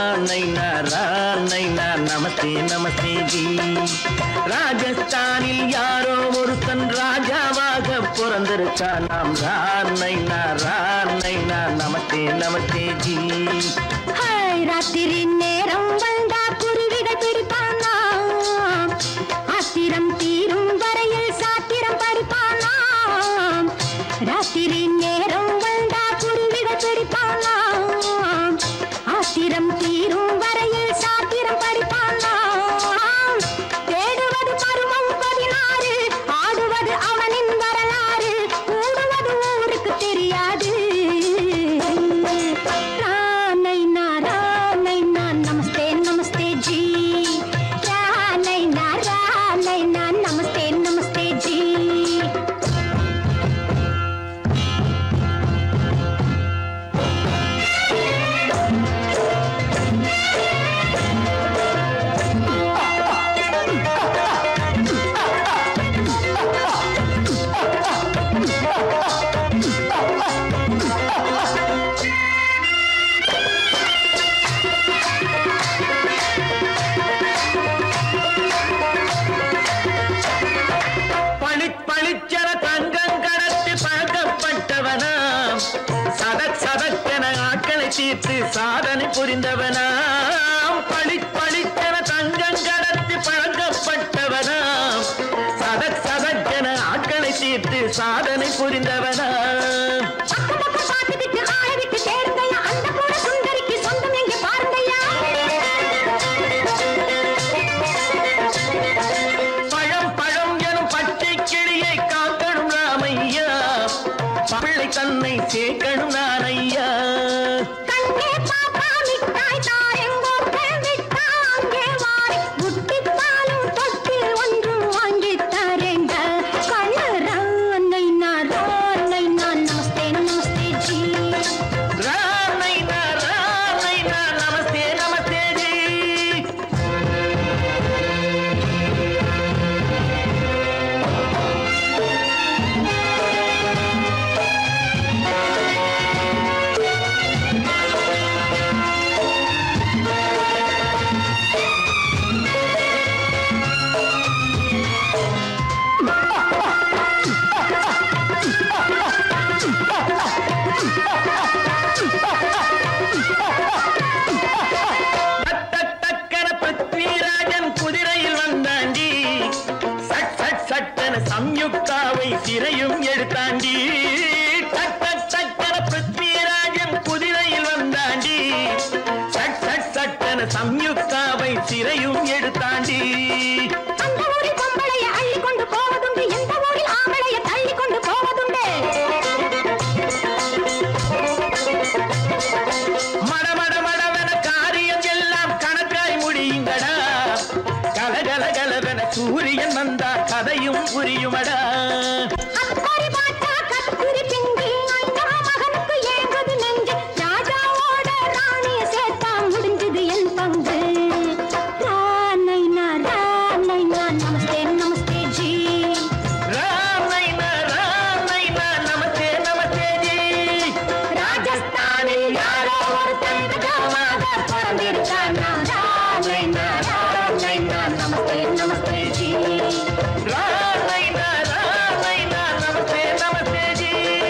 ராணைனா நமஸ்தே நமஸ்தே ஜி. ராஜஸ்தானில் யாரோ ஒருத்தன் ராஜாவாக பிறந்திருக்கான். நாம் ராணைனா நமஸ்தே நமஸ்தே ஜி. ராத்திரி நேரம் வந்தா குருவிகள் பிடிப்பானா, ஆத்திரம் தீரும் வரையில் சாத்திரம் படிப்பானா. ராத்திரி நேரம் வந்தா குருவிகள் பிடிப்பானா, ஆத்திரம் தீரும் வரையில் சாத்திரம் படிப்பானா. தேடுவது பருவம் புரிந்தவனாம் பளிச்சென தங்கம் கடத்தி பழக்கப்பட்டவனாம் சதக் சதக்கென ஆட்களை தீர்த்து சாதனை புரிந்தவனாம் பழம் எனும் பச்சை கிளியை காக்கணும் ராமையா பிள்ளை தன்னை சேர்க்கணும் நான் ஐயா சம்யுக்தாவை சிறையும் எடுத்தாண்டி சக்கர பிருத்விராஜன் குதிரையில் வந்தாண்டி சட்டன சம்யுக்தாவை சிறையும் எடுத்தாண்டி அந்த ஊரில் பொம்பளைய அள்ளி கொண்டு போவதுண்டு எந்த ஊரில் ஆம்பளைய தள்ளி கொண்டு போவதுண்டு மடமடவென காரியம் எல்லாம் கணக்காய் முடியுங்கடா கலகலகலவென சூரியன் வந்தா கதையும் புரியுமடா அக்கறை பாட்டா கத்துரி பிங்கி அண்ணா மகனுக்கு ஏங்குது நெஞ்சு ராஜாவோட ராணிய சேர்த்தா முடிஞ்சது என் பங்கு ராமைனா நமஸ்தே நமஸ்தே ஜி ராமைனா நமஸ்தே நமஸ்தே ஜி ராஜஸ்தானில் யாரோ ஒருத்தன் ராமாக பிறந்திருக்கானா ராமைனா நமஸ்தே நமஸ்தே ஜி ராமைனா நமஸ்தே நமஸ்தே ஜி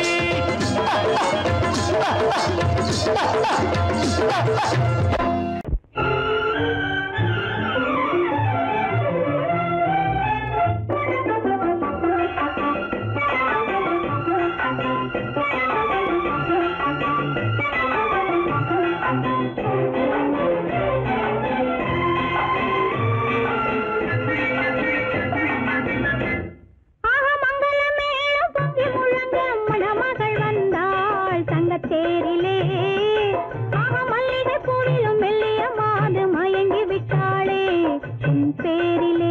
தேரிலே மல்லிகை பூவிலும் மெல்லிய மாது மயங்கி விட்டாளே உன் பேரிலே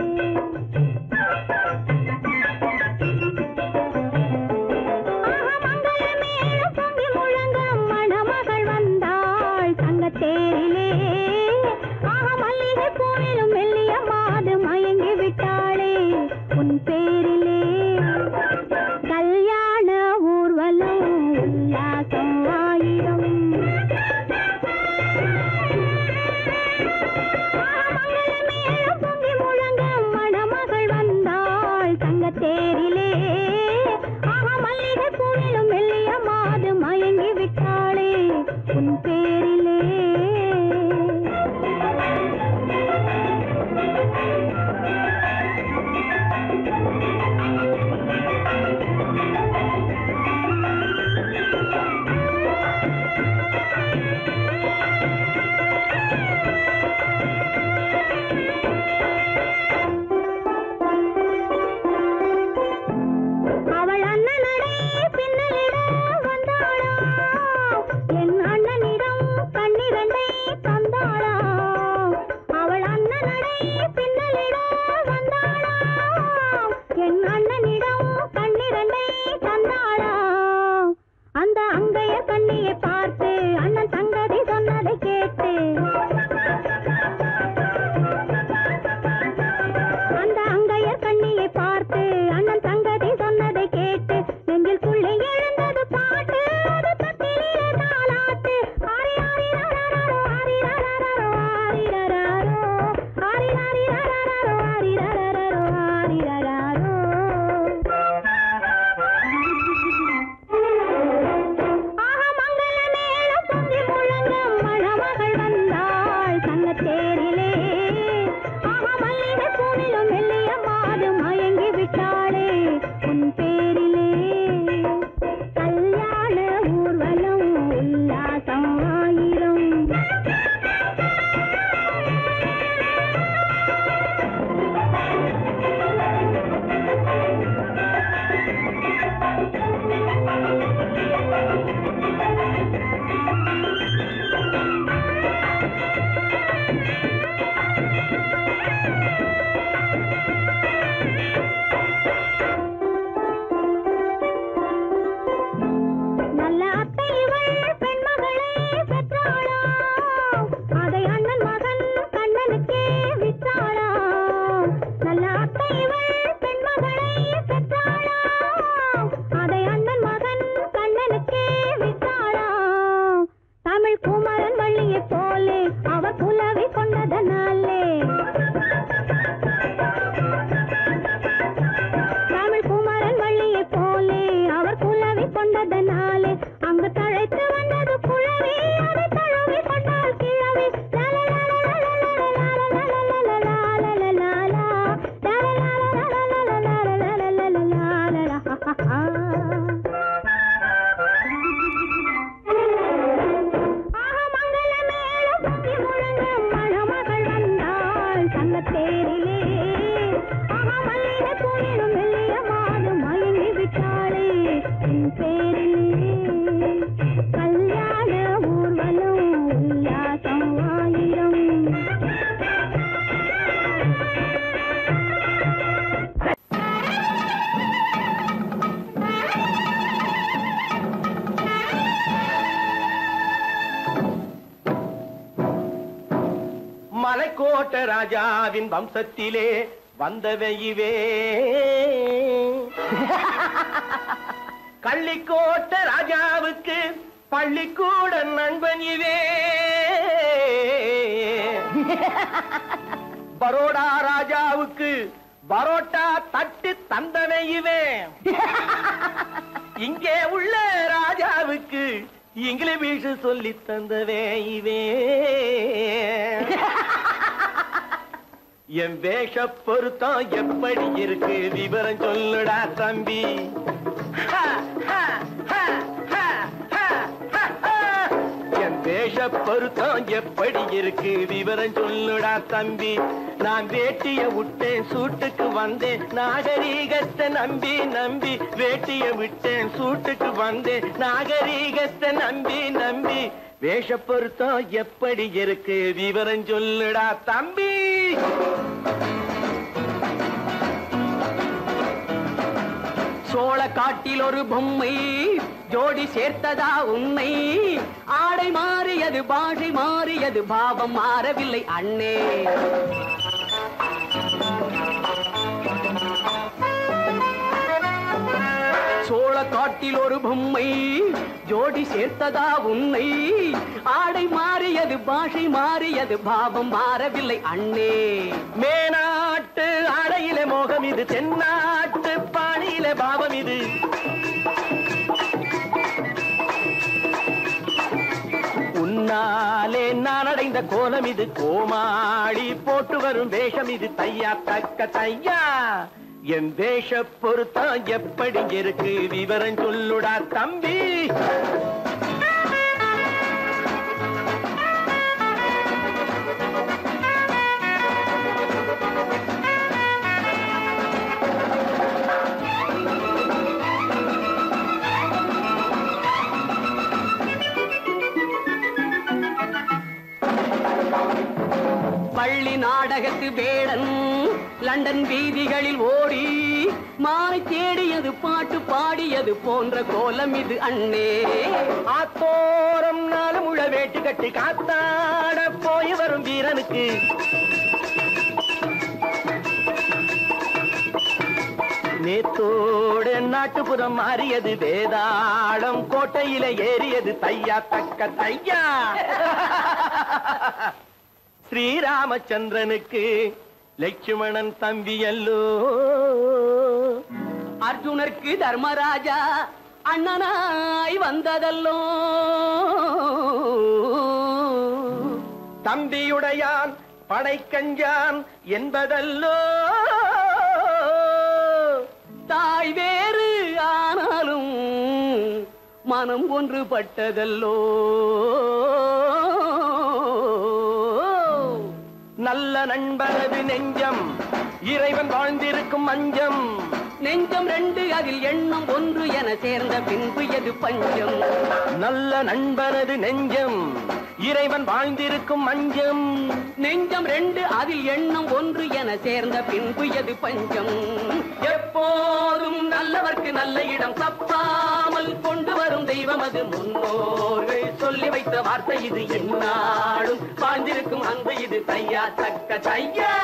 மங்களமேளம் பொங்கி முழங்க மணமகள் வந்தாள் தங்கத்தேரிலே மல்லிகை பூவிலும் மெல்லிய மாது மயங்கி விட்டாளே உன் பேரிலே கல்யாண ஊர்வலம் உல்லாசம் ஆயிரம் மங்களமேளம் பொங்கி முழங்க மணமகள் வந்தாள் தங்கத்தேரிலே மல்லிகை பூவிலும் மெல்லிய மாது மயங்கி விட்டாளே உன் பேரிலே அவள் அண்ணனடே பின்னலிட வந்தாளா என் அண்ணனிடம் கண்ணிரண்டை தந்தாளா அவள் அண்ணனடே பின்னலிட வந்தாளா என் அண்ணனிடம் கண்ணிரண்டை தந்தாளா அந்த அங்கைய கண்ணியை பார்த்து அண்ணன் சங்கதி சொன்னதை கேட்டு அந்த அங்கைய கண்ணியை பார்த்து அண்ணன் சங்கதி சொன்னதை கேட்டு நெஞ்சில் புள்ளை எழுந்தது பாட்டு அது தத்திலே தாலாட்டு ஆரி ஆரி ரரரரோ ஆரி ரரரரோ ஆரி ரரரோ ஆரி ஆரி ரரரரோ ஆரி ரரரரோ ஆரி ரரரோ மங்களமேளம் பொங்கி முழங்க மணமகள் பள்ளிக்கோட்டை ராஜாவின் வம்சத்திலே வந்தவையுவே. கள்ளிக்கோட்டை ராஜாவுக்கு பள்ளிக்கூட நண்பன் இவே. பரோடா ராஜாவுக்கு பரோட்டா தட்டு தந்தனையுவே. இங்கே உள்ள ராஜாவுக்கு இங்கிலீஷ் சொல்லி தந்தவே இவே. என் வேஷ பொருத்தம் எப்படி இருக்கு விவரம் சொல்லுடா தம்பி. என் வேஷ பொருத்தம் எப்படி இருக்கு விவரம் சொல்லுடா தம்பி. நான் வேட்டிய விட்டேன் சூட்டுக்கு வந்தேன் நாகரீகத்தை நம்பி நம்பி. வேட்டிய விட்டேன் சூட்டுக்கு வந்தேன் நாகரீகத்தை நம்பி நம்பி. வேஷ பொருத்தம் எப்படி இருக்கு விவரம் சொல்லுடா தம்பி. சோழ காட்டில் ஒரு பொம்மை ஜோடி சேர்த்ததா உண்மை. ஆடை மாறியது பாஷை மாறியது பாவம் மாறவில்லை அண்ணே. சோழ காட்டில் ஒரு பொம்மை ஜோடி சேர்த்ததா உண்மை. ஆடை மாறியது பாஷை மாறியது பாவம் மாறவில்லை அண்ணே. மேனாட்டு ஆடையில மோகம் இது தென்னாட்டு பாணியில பாவம் இது. உன்னாலே நான் அடைந்த கோலம் இது. கோமாளி போட்டு வரும் வேஷம் இது. தையா தக்க தையா. என் வேஷ பொருத்தம் எப்படி இருக்கு விவரம் சொல்லுடா தம்பி. பள்ளி நாடகத்து வேடன் லண்டன் வீதிகளில் ஓடி மாலை தேடியது பாட்டு பாடியது போன்ற கோலம் இது அண்ணே. ஆத்தோரம் நாலு முழ வேட்டு கட்டி காத்தாட போய் வரும் வீரனுக்கு நேத்தோட நாட்டுப்புறம் மாறியது. வேதாளம் கோட்டையில ஏறியது. தையா தக்க தையா. ஸ்ரீராமச்சந்திரனுக்கு லட்சுமணன் தம்பி அல்லோ. அர்ஜுனருக்கு தர்மராஜா அண்ணனாய் வந்ததல்லோ. தம்பியுடையான் படைக்கஞ்சான் என்பதல்லோ. தாய் வேறு ஆனாலும் மனம் ஒன்றுபட்டதல்லோ. நல்ல நண்பனது நெஞ்சம் இறைவன் வாழ்ந்திருக்கும் மஞ்சம். நெஞ்சம் ரெண்டு அதில் எண்ணம் ஒன்று என சேர்ந்த பின்பு எது பஞ்சம். நல்ல நண்பனது நெஞ்சம் இறைவன் வாழ்ந்திருக்கும் மஞ்சம். நெஞ்சம் ரெண்டு அதில் எண்ணம் ஒன்று என சேர்ந்த பின்பு எது பஞ்சம். எப்போதும் நல்லவர்க்கு நல்ல இடம் தப்பாமல் கொண்டு வரும் தெய்வம் அது. முன்னோர்கள் சொல்லி வைத்த வார்த்தை இது. என்னாலும் வாழ்ந்திருக்கும் அன்பு இது. தையா தக்க தையா.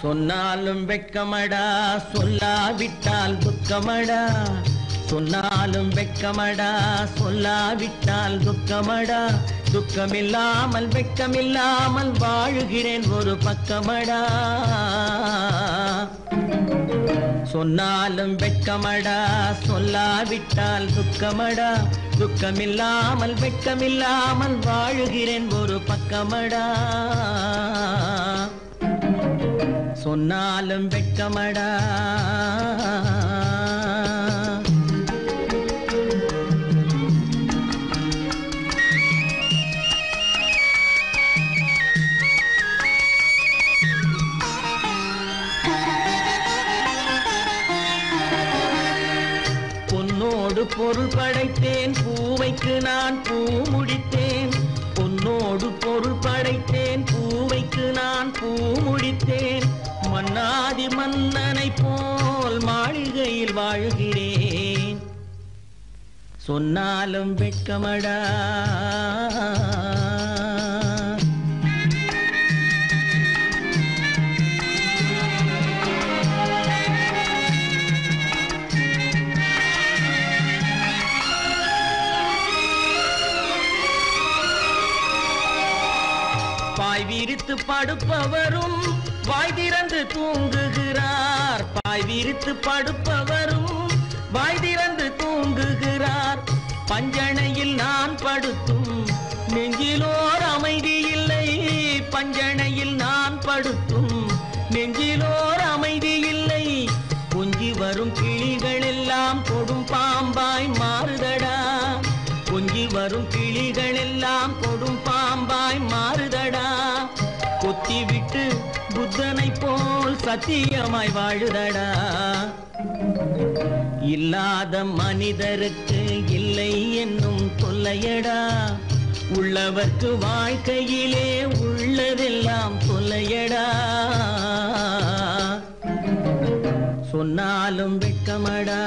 சொன்னாலும் வெட்கமடா சொல்லாவிட்டால் துக்கமடா சொன்னாலும் வெட்கமடா சொல்லாவிட்டால் துக்கமடா துக்கமில்லாமல் வெட்கமில்லாமல் வாழுகிறேன் ஒரு பக்கமடா சொன்னாலும் வெட்கமடா சொல்லாவிட்டால் துக்கமடா துக்கமில்லாமல் வெட்கமில்லாமல் வாழுகிறேன் ஒரு பக்கமடா சொன்னாலும் வெட்கமடா பொன்னோடு பொருள் படைத்தேன் பூவைக்கு நான் பூ முடித்தேன் பொன்னோடு பொருள் படைத்தேன் பூவைக்கு நான் பூ முடித்தேன் மன்னாதி மன்னனை போல் மாளிகையில் வாழ்கிறேன் சொன்னாலும் வெட்கமடா பாய் விரித்து படுப்பவரும் வாய் திறந்து தூங்குகிறார் பாய் விரித்து படுப்பவரும் வாய் திறந்து தூங்குகிறார் பஞ்சணையில் நான் படுத்தும் நெஞ்சிலோர் அமைதி இல்லை பஞ்சணையில் நான் படுத்தும் நெஞ்சிலோர் அமைதி இல்லை கொஞ்சி வரும் கிளிகள் எல்லாம் கொடும் பாம்பாய் மாறுதடா கொஞ்சி வரும் கிளிகள் எல்லாம் கொடும் பாம்பாய் மாறுதடா கொத்தி விட்டு புத்தனை போல் சத்தியமாய் வாழுதடா இல்லாத மனிதருக்கு இல்லை என்னும் தொல்லையடா உள்ளவர்க்கு வாழ்க்கையிலே உள்ளதெல்லாம் தொல்லையடா சொன்னாலும் வெட்கமடா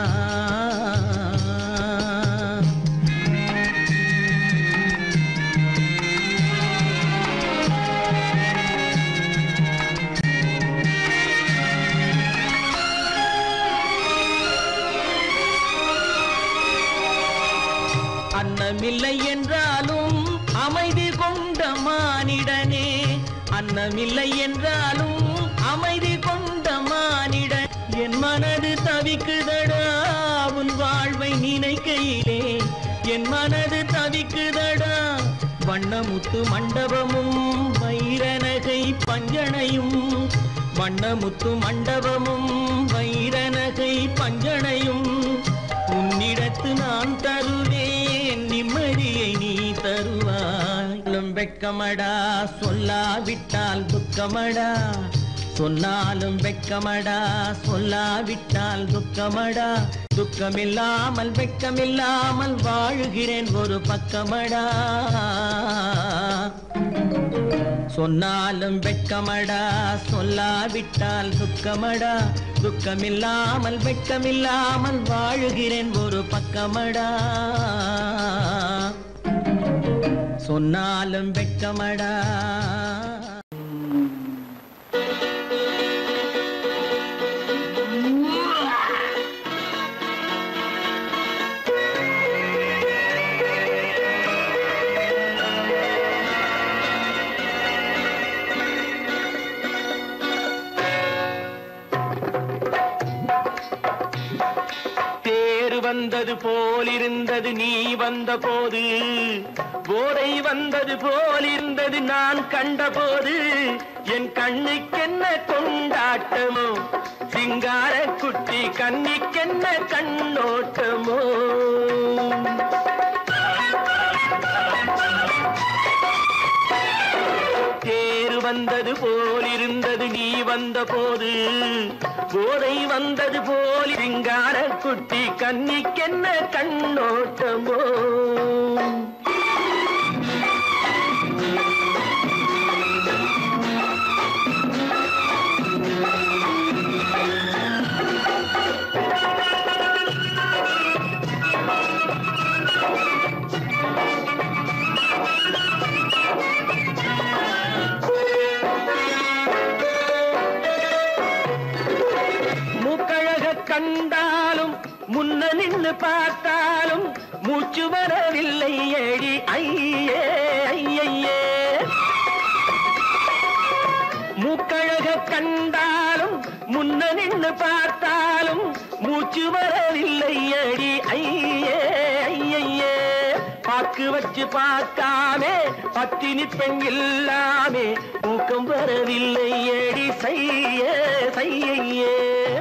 அன்னமில்லை என்றாலும் அமைதி கொண்ட மானிடனே அன்னமில்லை என்றாலும் அமைதி கொண்ட மானிடன் என் மனது தவிக்குதடா உன் வாழ்வை நினைக்கையிலே என் மனது தவிக்குதடா வண்ணமுத்து மண்டபமும் வைரநகை பஞ்சனையும் வண்ணமுத்து மண்டபமும் வைரநகை பஞ்சனையும் உன்னிடத்து நான் தருவேன் நிம்மதியை நீ தருவாய் வெட்கமடா சொல்லாவிட்டால் துக்கமடா சொன்னாலும் வெட்கமடா சொல்லாவிட்டால் துக்கமடா துக்கமில்லாமல் வெட்கமில்லாமல் வாழுகிறேன் ஒரு பக்கமடா சொன்னாலும் வெட்கமடா சொல்லாவிட்டால் துக்கமடா துக்கமில்லாமல் வெட்கமில்லாமல் வாழுகிறேன் ஒரு பக்கமடா சொன்னாலும் வெட்கமடா வந்தது போலிருந்தது நீ வந்த போது போதை வந்தது போலிருந்தது நான் கண்டபோது என் கண்ணுக்கென்ன கொண்டாட்டமோ சிங்கார குட்டி கண்ணிக்கென்ன கண்ணோட்டமோ தேர் வந்தது போலிருந்தது நீ வந்த போது போதை வந்தது போல் சிங்கார குட்டி கண்ணிக்கென்ன கண்ணோட்டமோ மூச்சு வரவில்லை ஏடி ஐயே ஐயே. மூக்கழக கண்டாலும் முன்ன நின்று பார்த்தாலும் மூச்சு வரவில்லை ஏடி ஐயே ஐயே. பாக்கு வச்சு பார்க்காமே பத்தினி பெண் இல்லாமே தூக்கம் வரவில்லை ஏடி செய்ய செய்யே.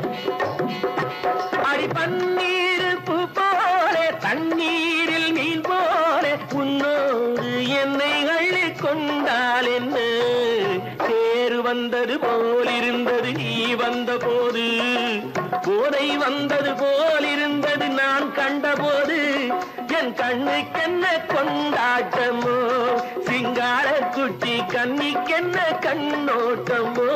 அடி பன்னீர் பூ போல தண்ணீரில் மீன் போல உன்னோடு என்னை அள்ளி கொண்டால் என்ன தேர் வந்தது போலிருந்தது நீ வந்த போது போதை வந்தது போலிருந்தது நான் கண்டபோது என் கண்ணுக்கென்ன கொண்டாட்டமோ சிங்கார குட்டி கண்ணிக்கென்ன கண்ணோட்டமோ.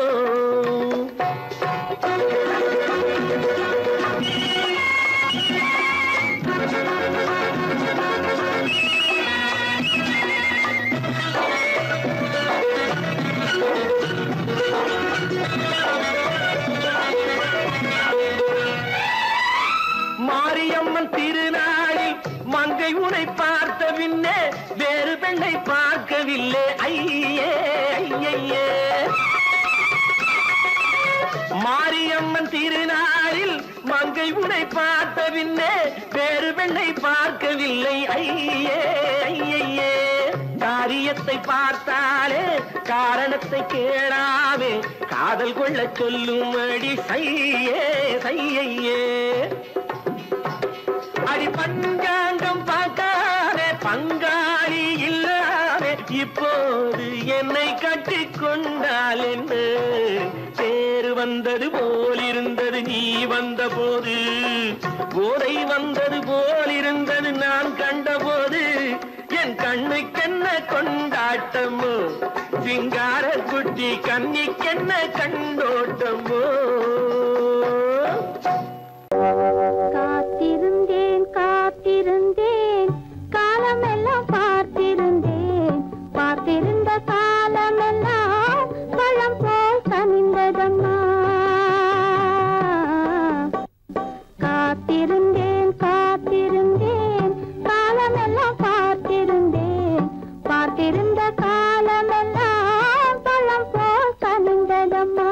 மாரியம்மன் திருநாளில் மங்கை உனை பார்த்த பின்னே வேறு பெண்ணை பார்க்கவில்லை ஐயே ஐயே. மாரியம்மன் திருநாளில் மங்கை உனை பார்த்த பின்னே வேறு பெண்ணை பார்க்கவில்லை ஐயே ஐயே. காரியத்தை பார்த்தாலே காரணத்தை கேளாவே காதல் கொள்ள சொல்லும் அடி செய்யே செய்யே. அடி பஞ்சாங்கம் பார்க்காதே பங்காளி இல்லாமே இப்போது என்னை கட்டி கொண்டால் என்ன தேர் வந்தது போலிருந்தது நீ வந்த போது போதை வந்தது போலிருந்தது நான் கண்டபோது என் கண்ணுக்கென்ன கொண்டாட்டமோ சிங்கார குட்டி கண்ணிக்கென்ன கண்டோட்டமோ. காத்திருந்தேன் காத்திருந்தேன் காலமெல்லாம் பார்த்திருந்தேன் பார்த்திருந்த காலமெல்லாம் பழம் போல் கனிந்ததம்மா. காத்திருந்தேன் காத்திருந்தேன் காலமெல்லாம் பார்த்திருந்தேன் பார்த்திருந்த காலமெல்லாம் பழம் போல் கனிந்ததம்மா.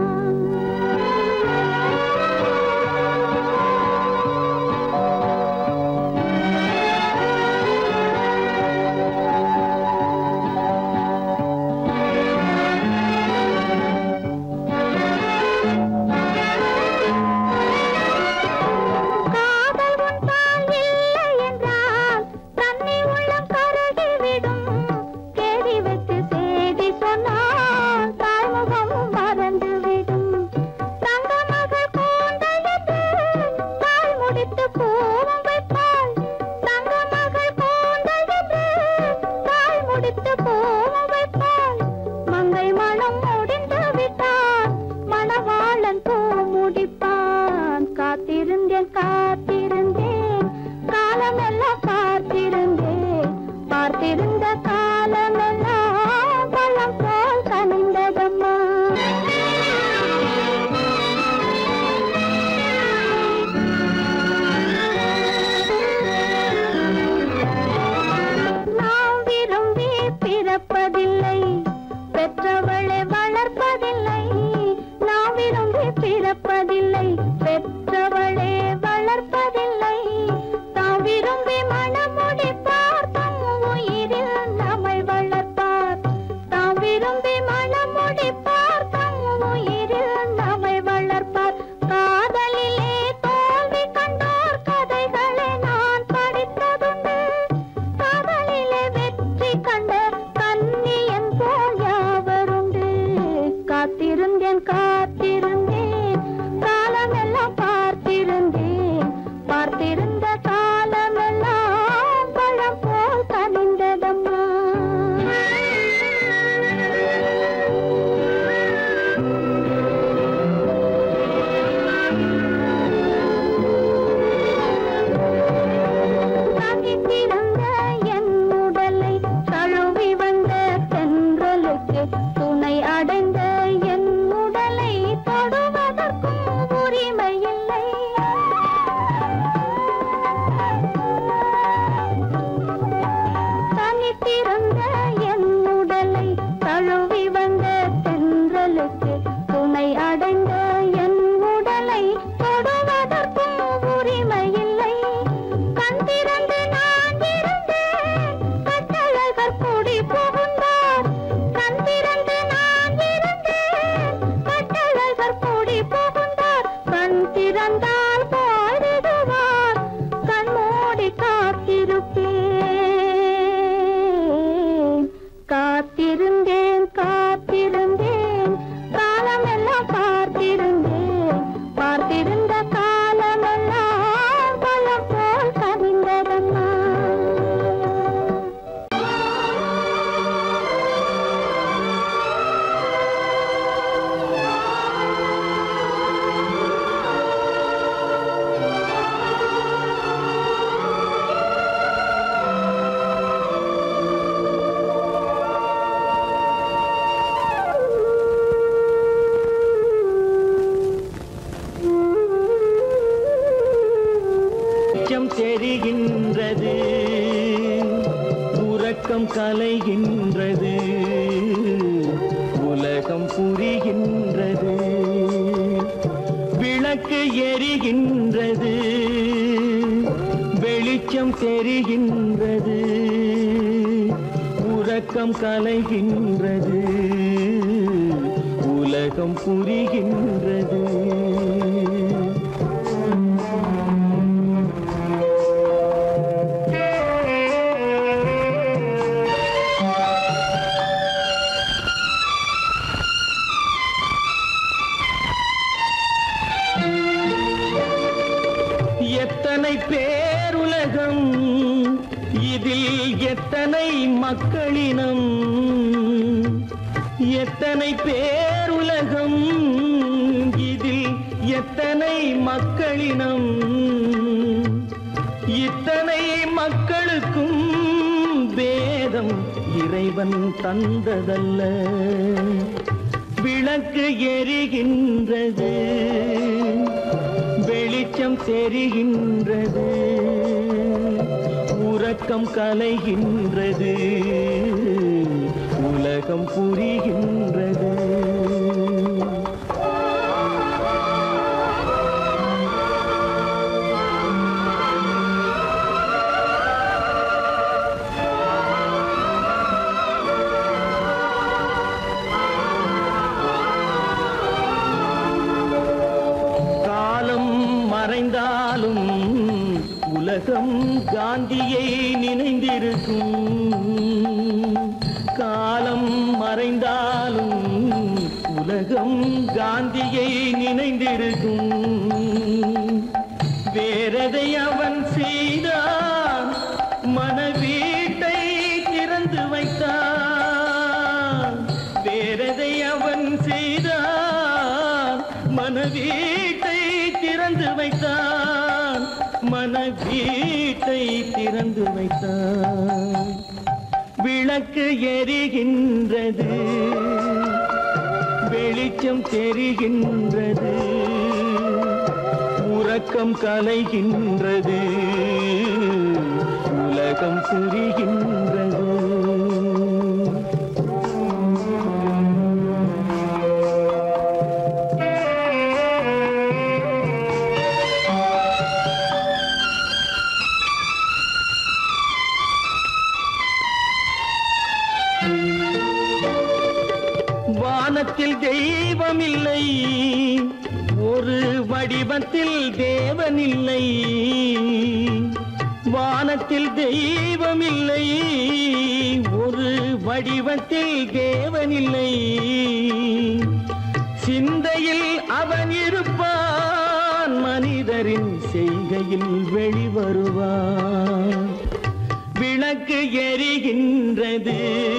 காத்திருந்தேன் காலமெல்லாம் பார்த்திருந்தேன் பார்த்திருந்த காலமெல்லாம் பழம் போல் கனிந்ததம்மா. நாம் விரும்பி பிறப்பதில்லை பெற்றவளை வளர்ப்பதில்லை. நாம் விரும்பி பிறப்பதில்லை பெற்றவளே வளர்ப்பதில்லை. தாம் விரும்பி மனமுடி பார்த்தும் உயிரில் உறக்கம் கலைகின்றது உலகம் புரிகின்றது விளக்கு எரிகின்றது வெளிச்சம் தெரிகின்றது உறக்கம் கலைகின்றது உலகம் புரிகின்றது எத்தனை பேருலகம் இதில் எத்தனை மக்களினம் எத்தனை பேருலகம் இதில் எத்தனை மக்களினம் இத்தனை மக்களுக்கும் வேதம் இறைவன் தந்ததல்ல விளக்கு எரிகின்றது வெளிச்சம் தெரிகின்றது உறக்கம் கலைகின்றது உலகம் புரிகின்றது மறைந்தாலும் உலகம் காந்தியை நினைந்திருக்கும் காலம் மறைந்தாலும் உலகம் காந்தியை நினைந்திருக்கும் வேறதை அவன் செய்தான் மனவீட்டை திறந்து வைத்தான் வேறதை அவன் செய்தான் மனவீட்டை திறந்து வைத்தான் மனவீட்டை திறந்து வைத்தான் விளக்கு எரிகின்றது வெளிச்சம் தெரிகின்றது உறக்கம் கலைகின்றது உலகம் புரிகின்றது வானத்தில் தெய்வம் இல்லை ஒரு வடிவத்தில் தேவன் இல்லை வானத்தில் தெய்வம் இல்லை ஒரு வடிவத்தில் தேவன் இல்லை சிந்தையில் அவன் இருப்பான் மனிதரின் செய்கையில் வெளிவருவான் விளக்கு எரிகின்றது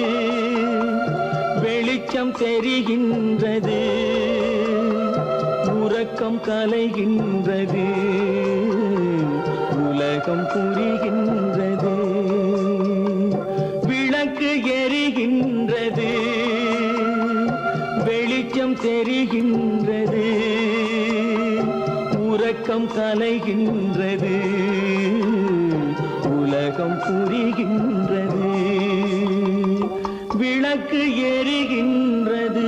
வெளிச்சம் தெரிகின்றது உறக்கம் கலைகின்றது உலகம் புரிகின்றது விளக்கு எரிகின்றது வெளிச்சம் தெரிகின்றது உறக்கம் கலைகின்றது உலகம் புரிகின்றது விளக்கு எரிகின்றது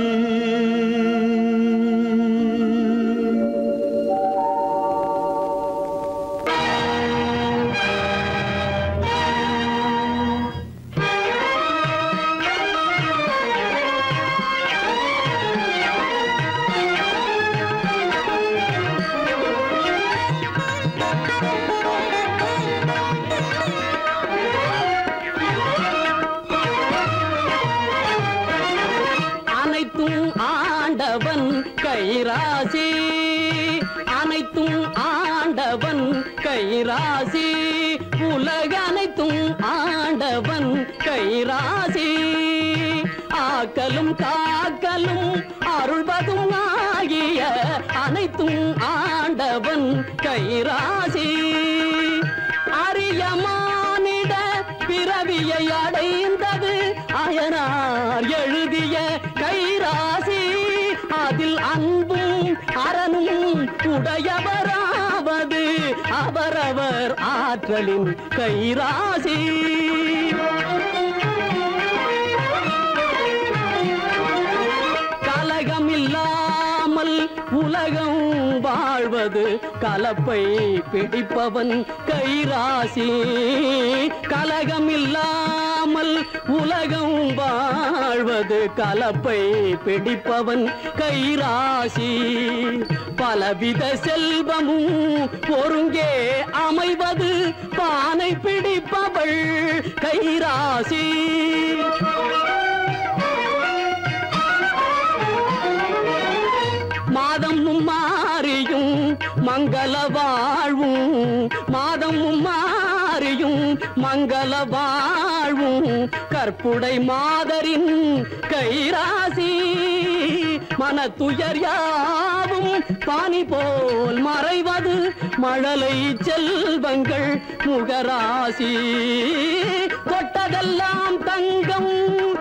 கைராசி அனைத்தும் ஆண்டவன் கைராசி உலக அனைத்தும் ஆண்டவன் கைராசி ஆக்கலும் காக்கலும் அருள்வதும் ஆகிய அனைத்தும் ஆண்டவன் கைராசி அரிய மானிட பிறவியை அடைந்தது அயனார் எழுதிய கைராசி அதில் அன்பும் அரணும் உடையவராவது அவரவர் ஆற்றலின் கைராசி வாழ்வது கலப்பை பிடிப்பவன் கைராசி கலகமில்லாமல் உலகம் வாழ்வது கலப்பை பிடிப்பவன் கைராசி பலவித செல்வமும் ஒருங்கே அமைவது பானை பிடிப்பவள் கைராசி மாதம் மாறியும் மங்கள வாழ்வும் மாதம் மாறியும் மங்கள வாழ்வும் கற்புடை மாதரின் கைராசி மனத்துயர் யாவும் பானி போல் மறைவது மழலை செல்வங்கள் முகராசி தொட்டதெல்லாம் தங்கம்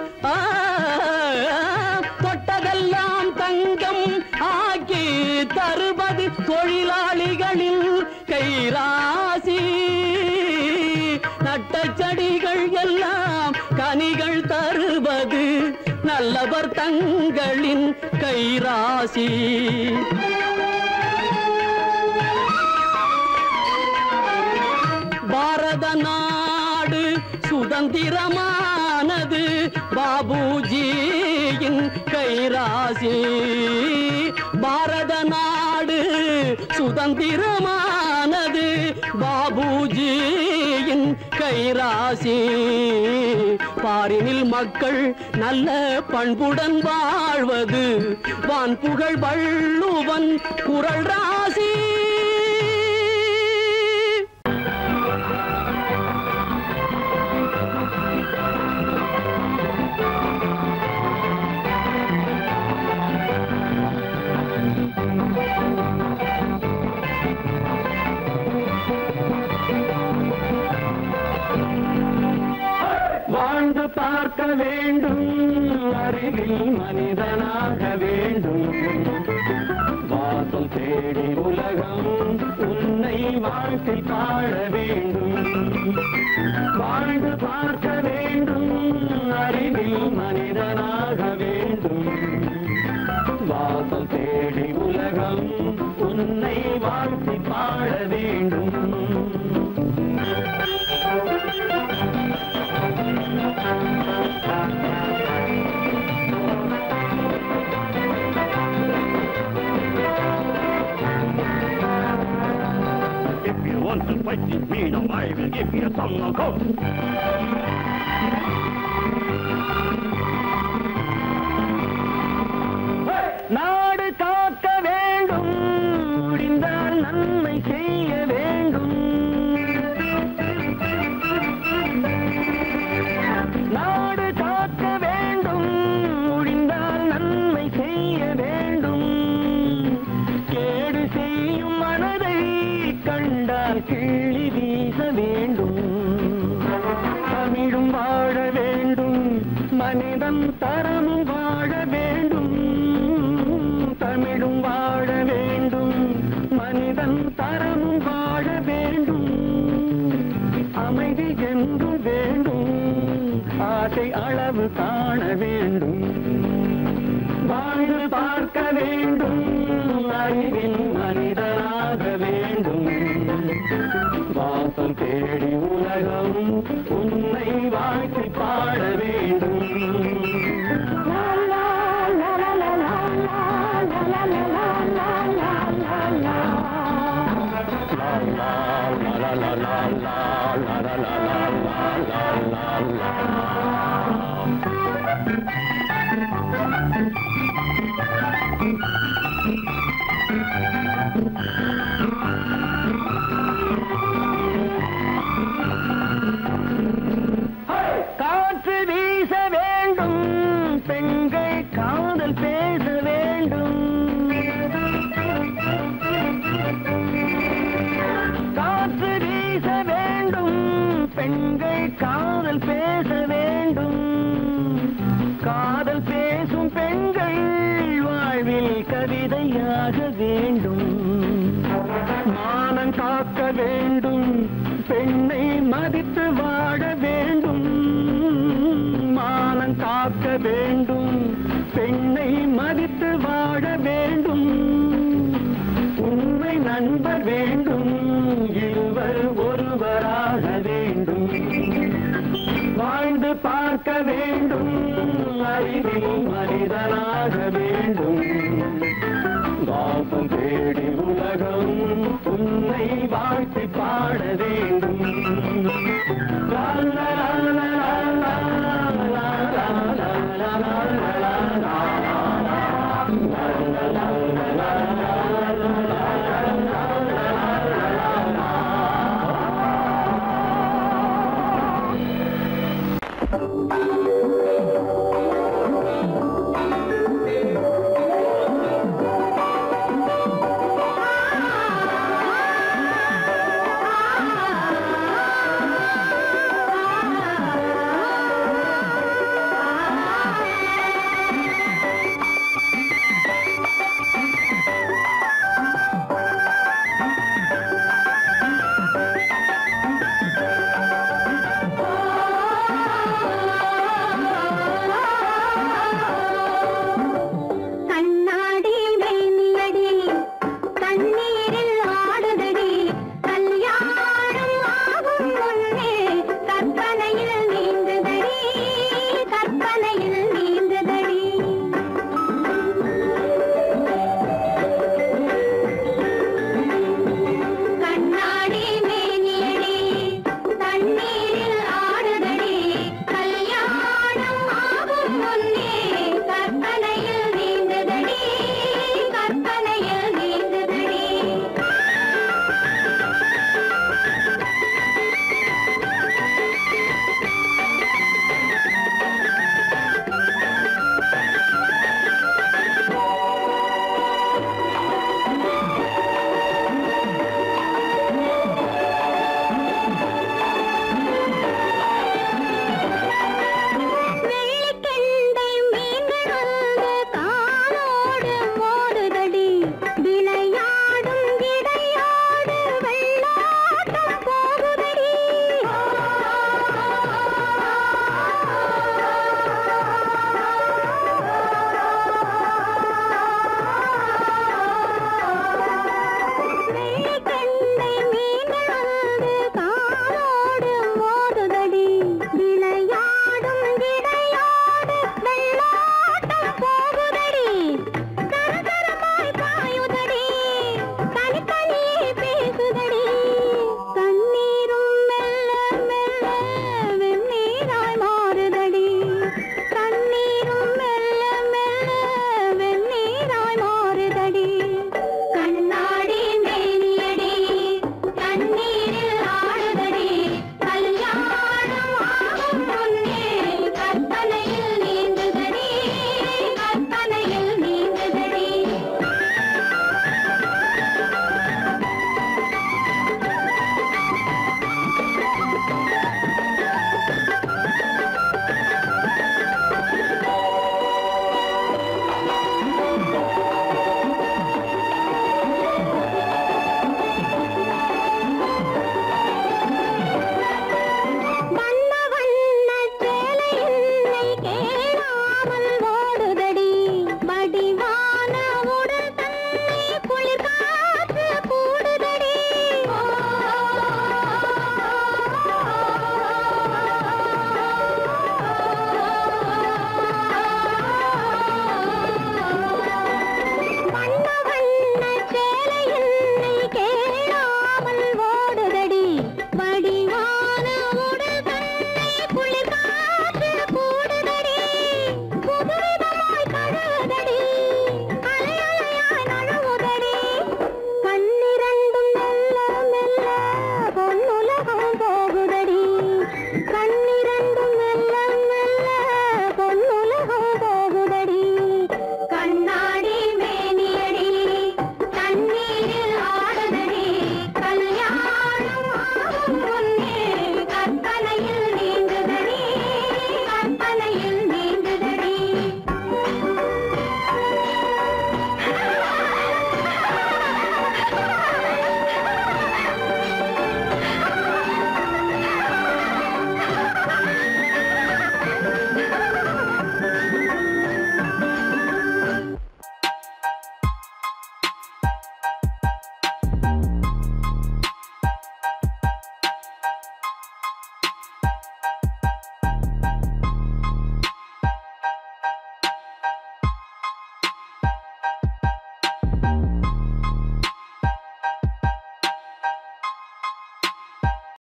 தொட்டதெல்லாம் தங்கம் ஆக்கி தருவது தொழிலாளிகளின் கைராசி நட்ட செடிகள் எல்லாம் கனிகள் தருவது நல்லவர் தங்களின் கைராசி பாரத நாடு சுதந்திரமானது பாபுஜியின் கைராசி பாரத நாடு சுதந்திரமானது பாபுஜியின் கைராசி பாரினில் மக்கள் நல்ல பண்புடன் வாழ்வது வான்புகழ் வள்ளுவன் குரல் ராசி வாழ்ந்து பார்க்க வேண்டும் அறிவில் மனிதனாக வேண்டும் வாசல் தேடி உலகம் உன்னை வாழ்த்தி பாட வேண்டும் வாழ்ந்து பார்க்க வேண்டும் அறிவில் மனிதனாக வேண்டும் வாசல் தேடி உலகம் உன்னை வாழ்த்தி பாட வேண்டும் If you want to fight with me, now I will give you a song of hope. நாடு காக்க வேண்டும் முடிந்தால் நன்மை செய்ய வேண்டும் நாடு காக்க வேண்டும் முடிந்தால் நன்மை செய்ய வேண்டும் கேடு செய்யும் மனதை கண்டால் கிள்ளி வீச வேண்டும் தமிழும் வாழ வேண்டும் மனிதன் தரமும் வாழ வேண்டும் தமிழும் வாழ வேண்டும் மனிதன் தரமும் வாழ வேண்டும் அமைதி என்றும் வேண்டும் ஆசை அளவு காண வேண்டும் வாழ்ந்து பார்க்க வேண்டும் அறிவின் மனிதனாக வேண்டும் வாசல் தேடி உலகம் உன்னை வாழ்த்தி பாட வேண்டும் காற்று வீச வேண்டும் பெண்கள் காதல் பேச வேண்டும் காற்று வீச வேண்டும் பெண்கள் காதல் பேச வேண்டும் காதல் பேசும் பெண்கள் வாழ்வில் கவிதையாக வேண்டும் மானம் காக்க வேண்டும் பெண்ணை மதித்து வாழ வேண்டும் மானம் காக்க வேண்டும் பெண்ணை மதித்து வாழ வேண்டும் உன் வேண்டும், அறிவில் மனிதனாக வேண்டும். வாசம் தேடி உலகம் உன்னை வாழ்த்தி பாட வேண்டும். லா லா லா லா லா லா லா லா லா.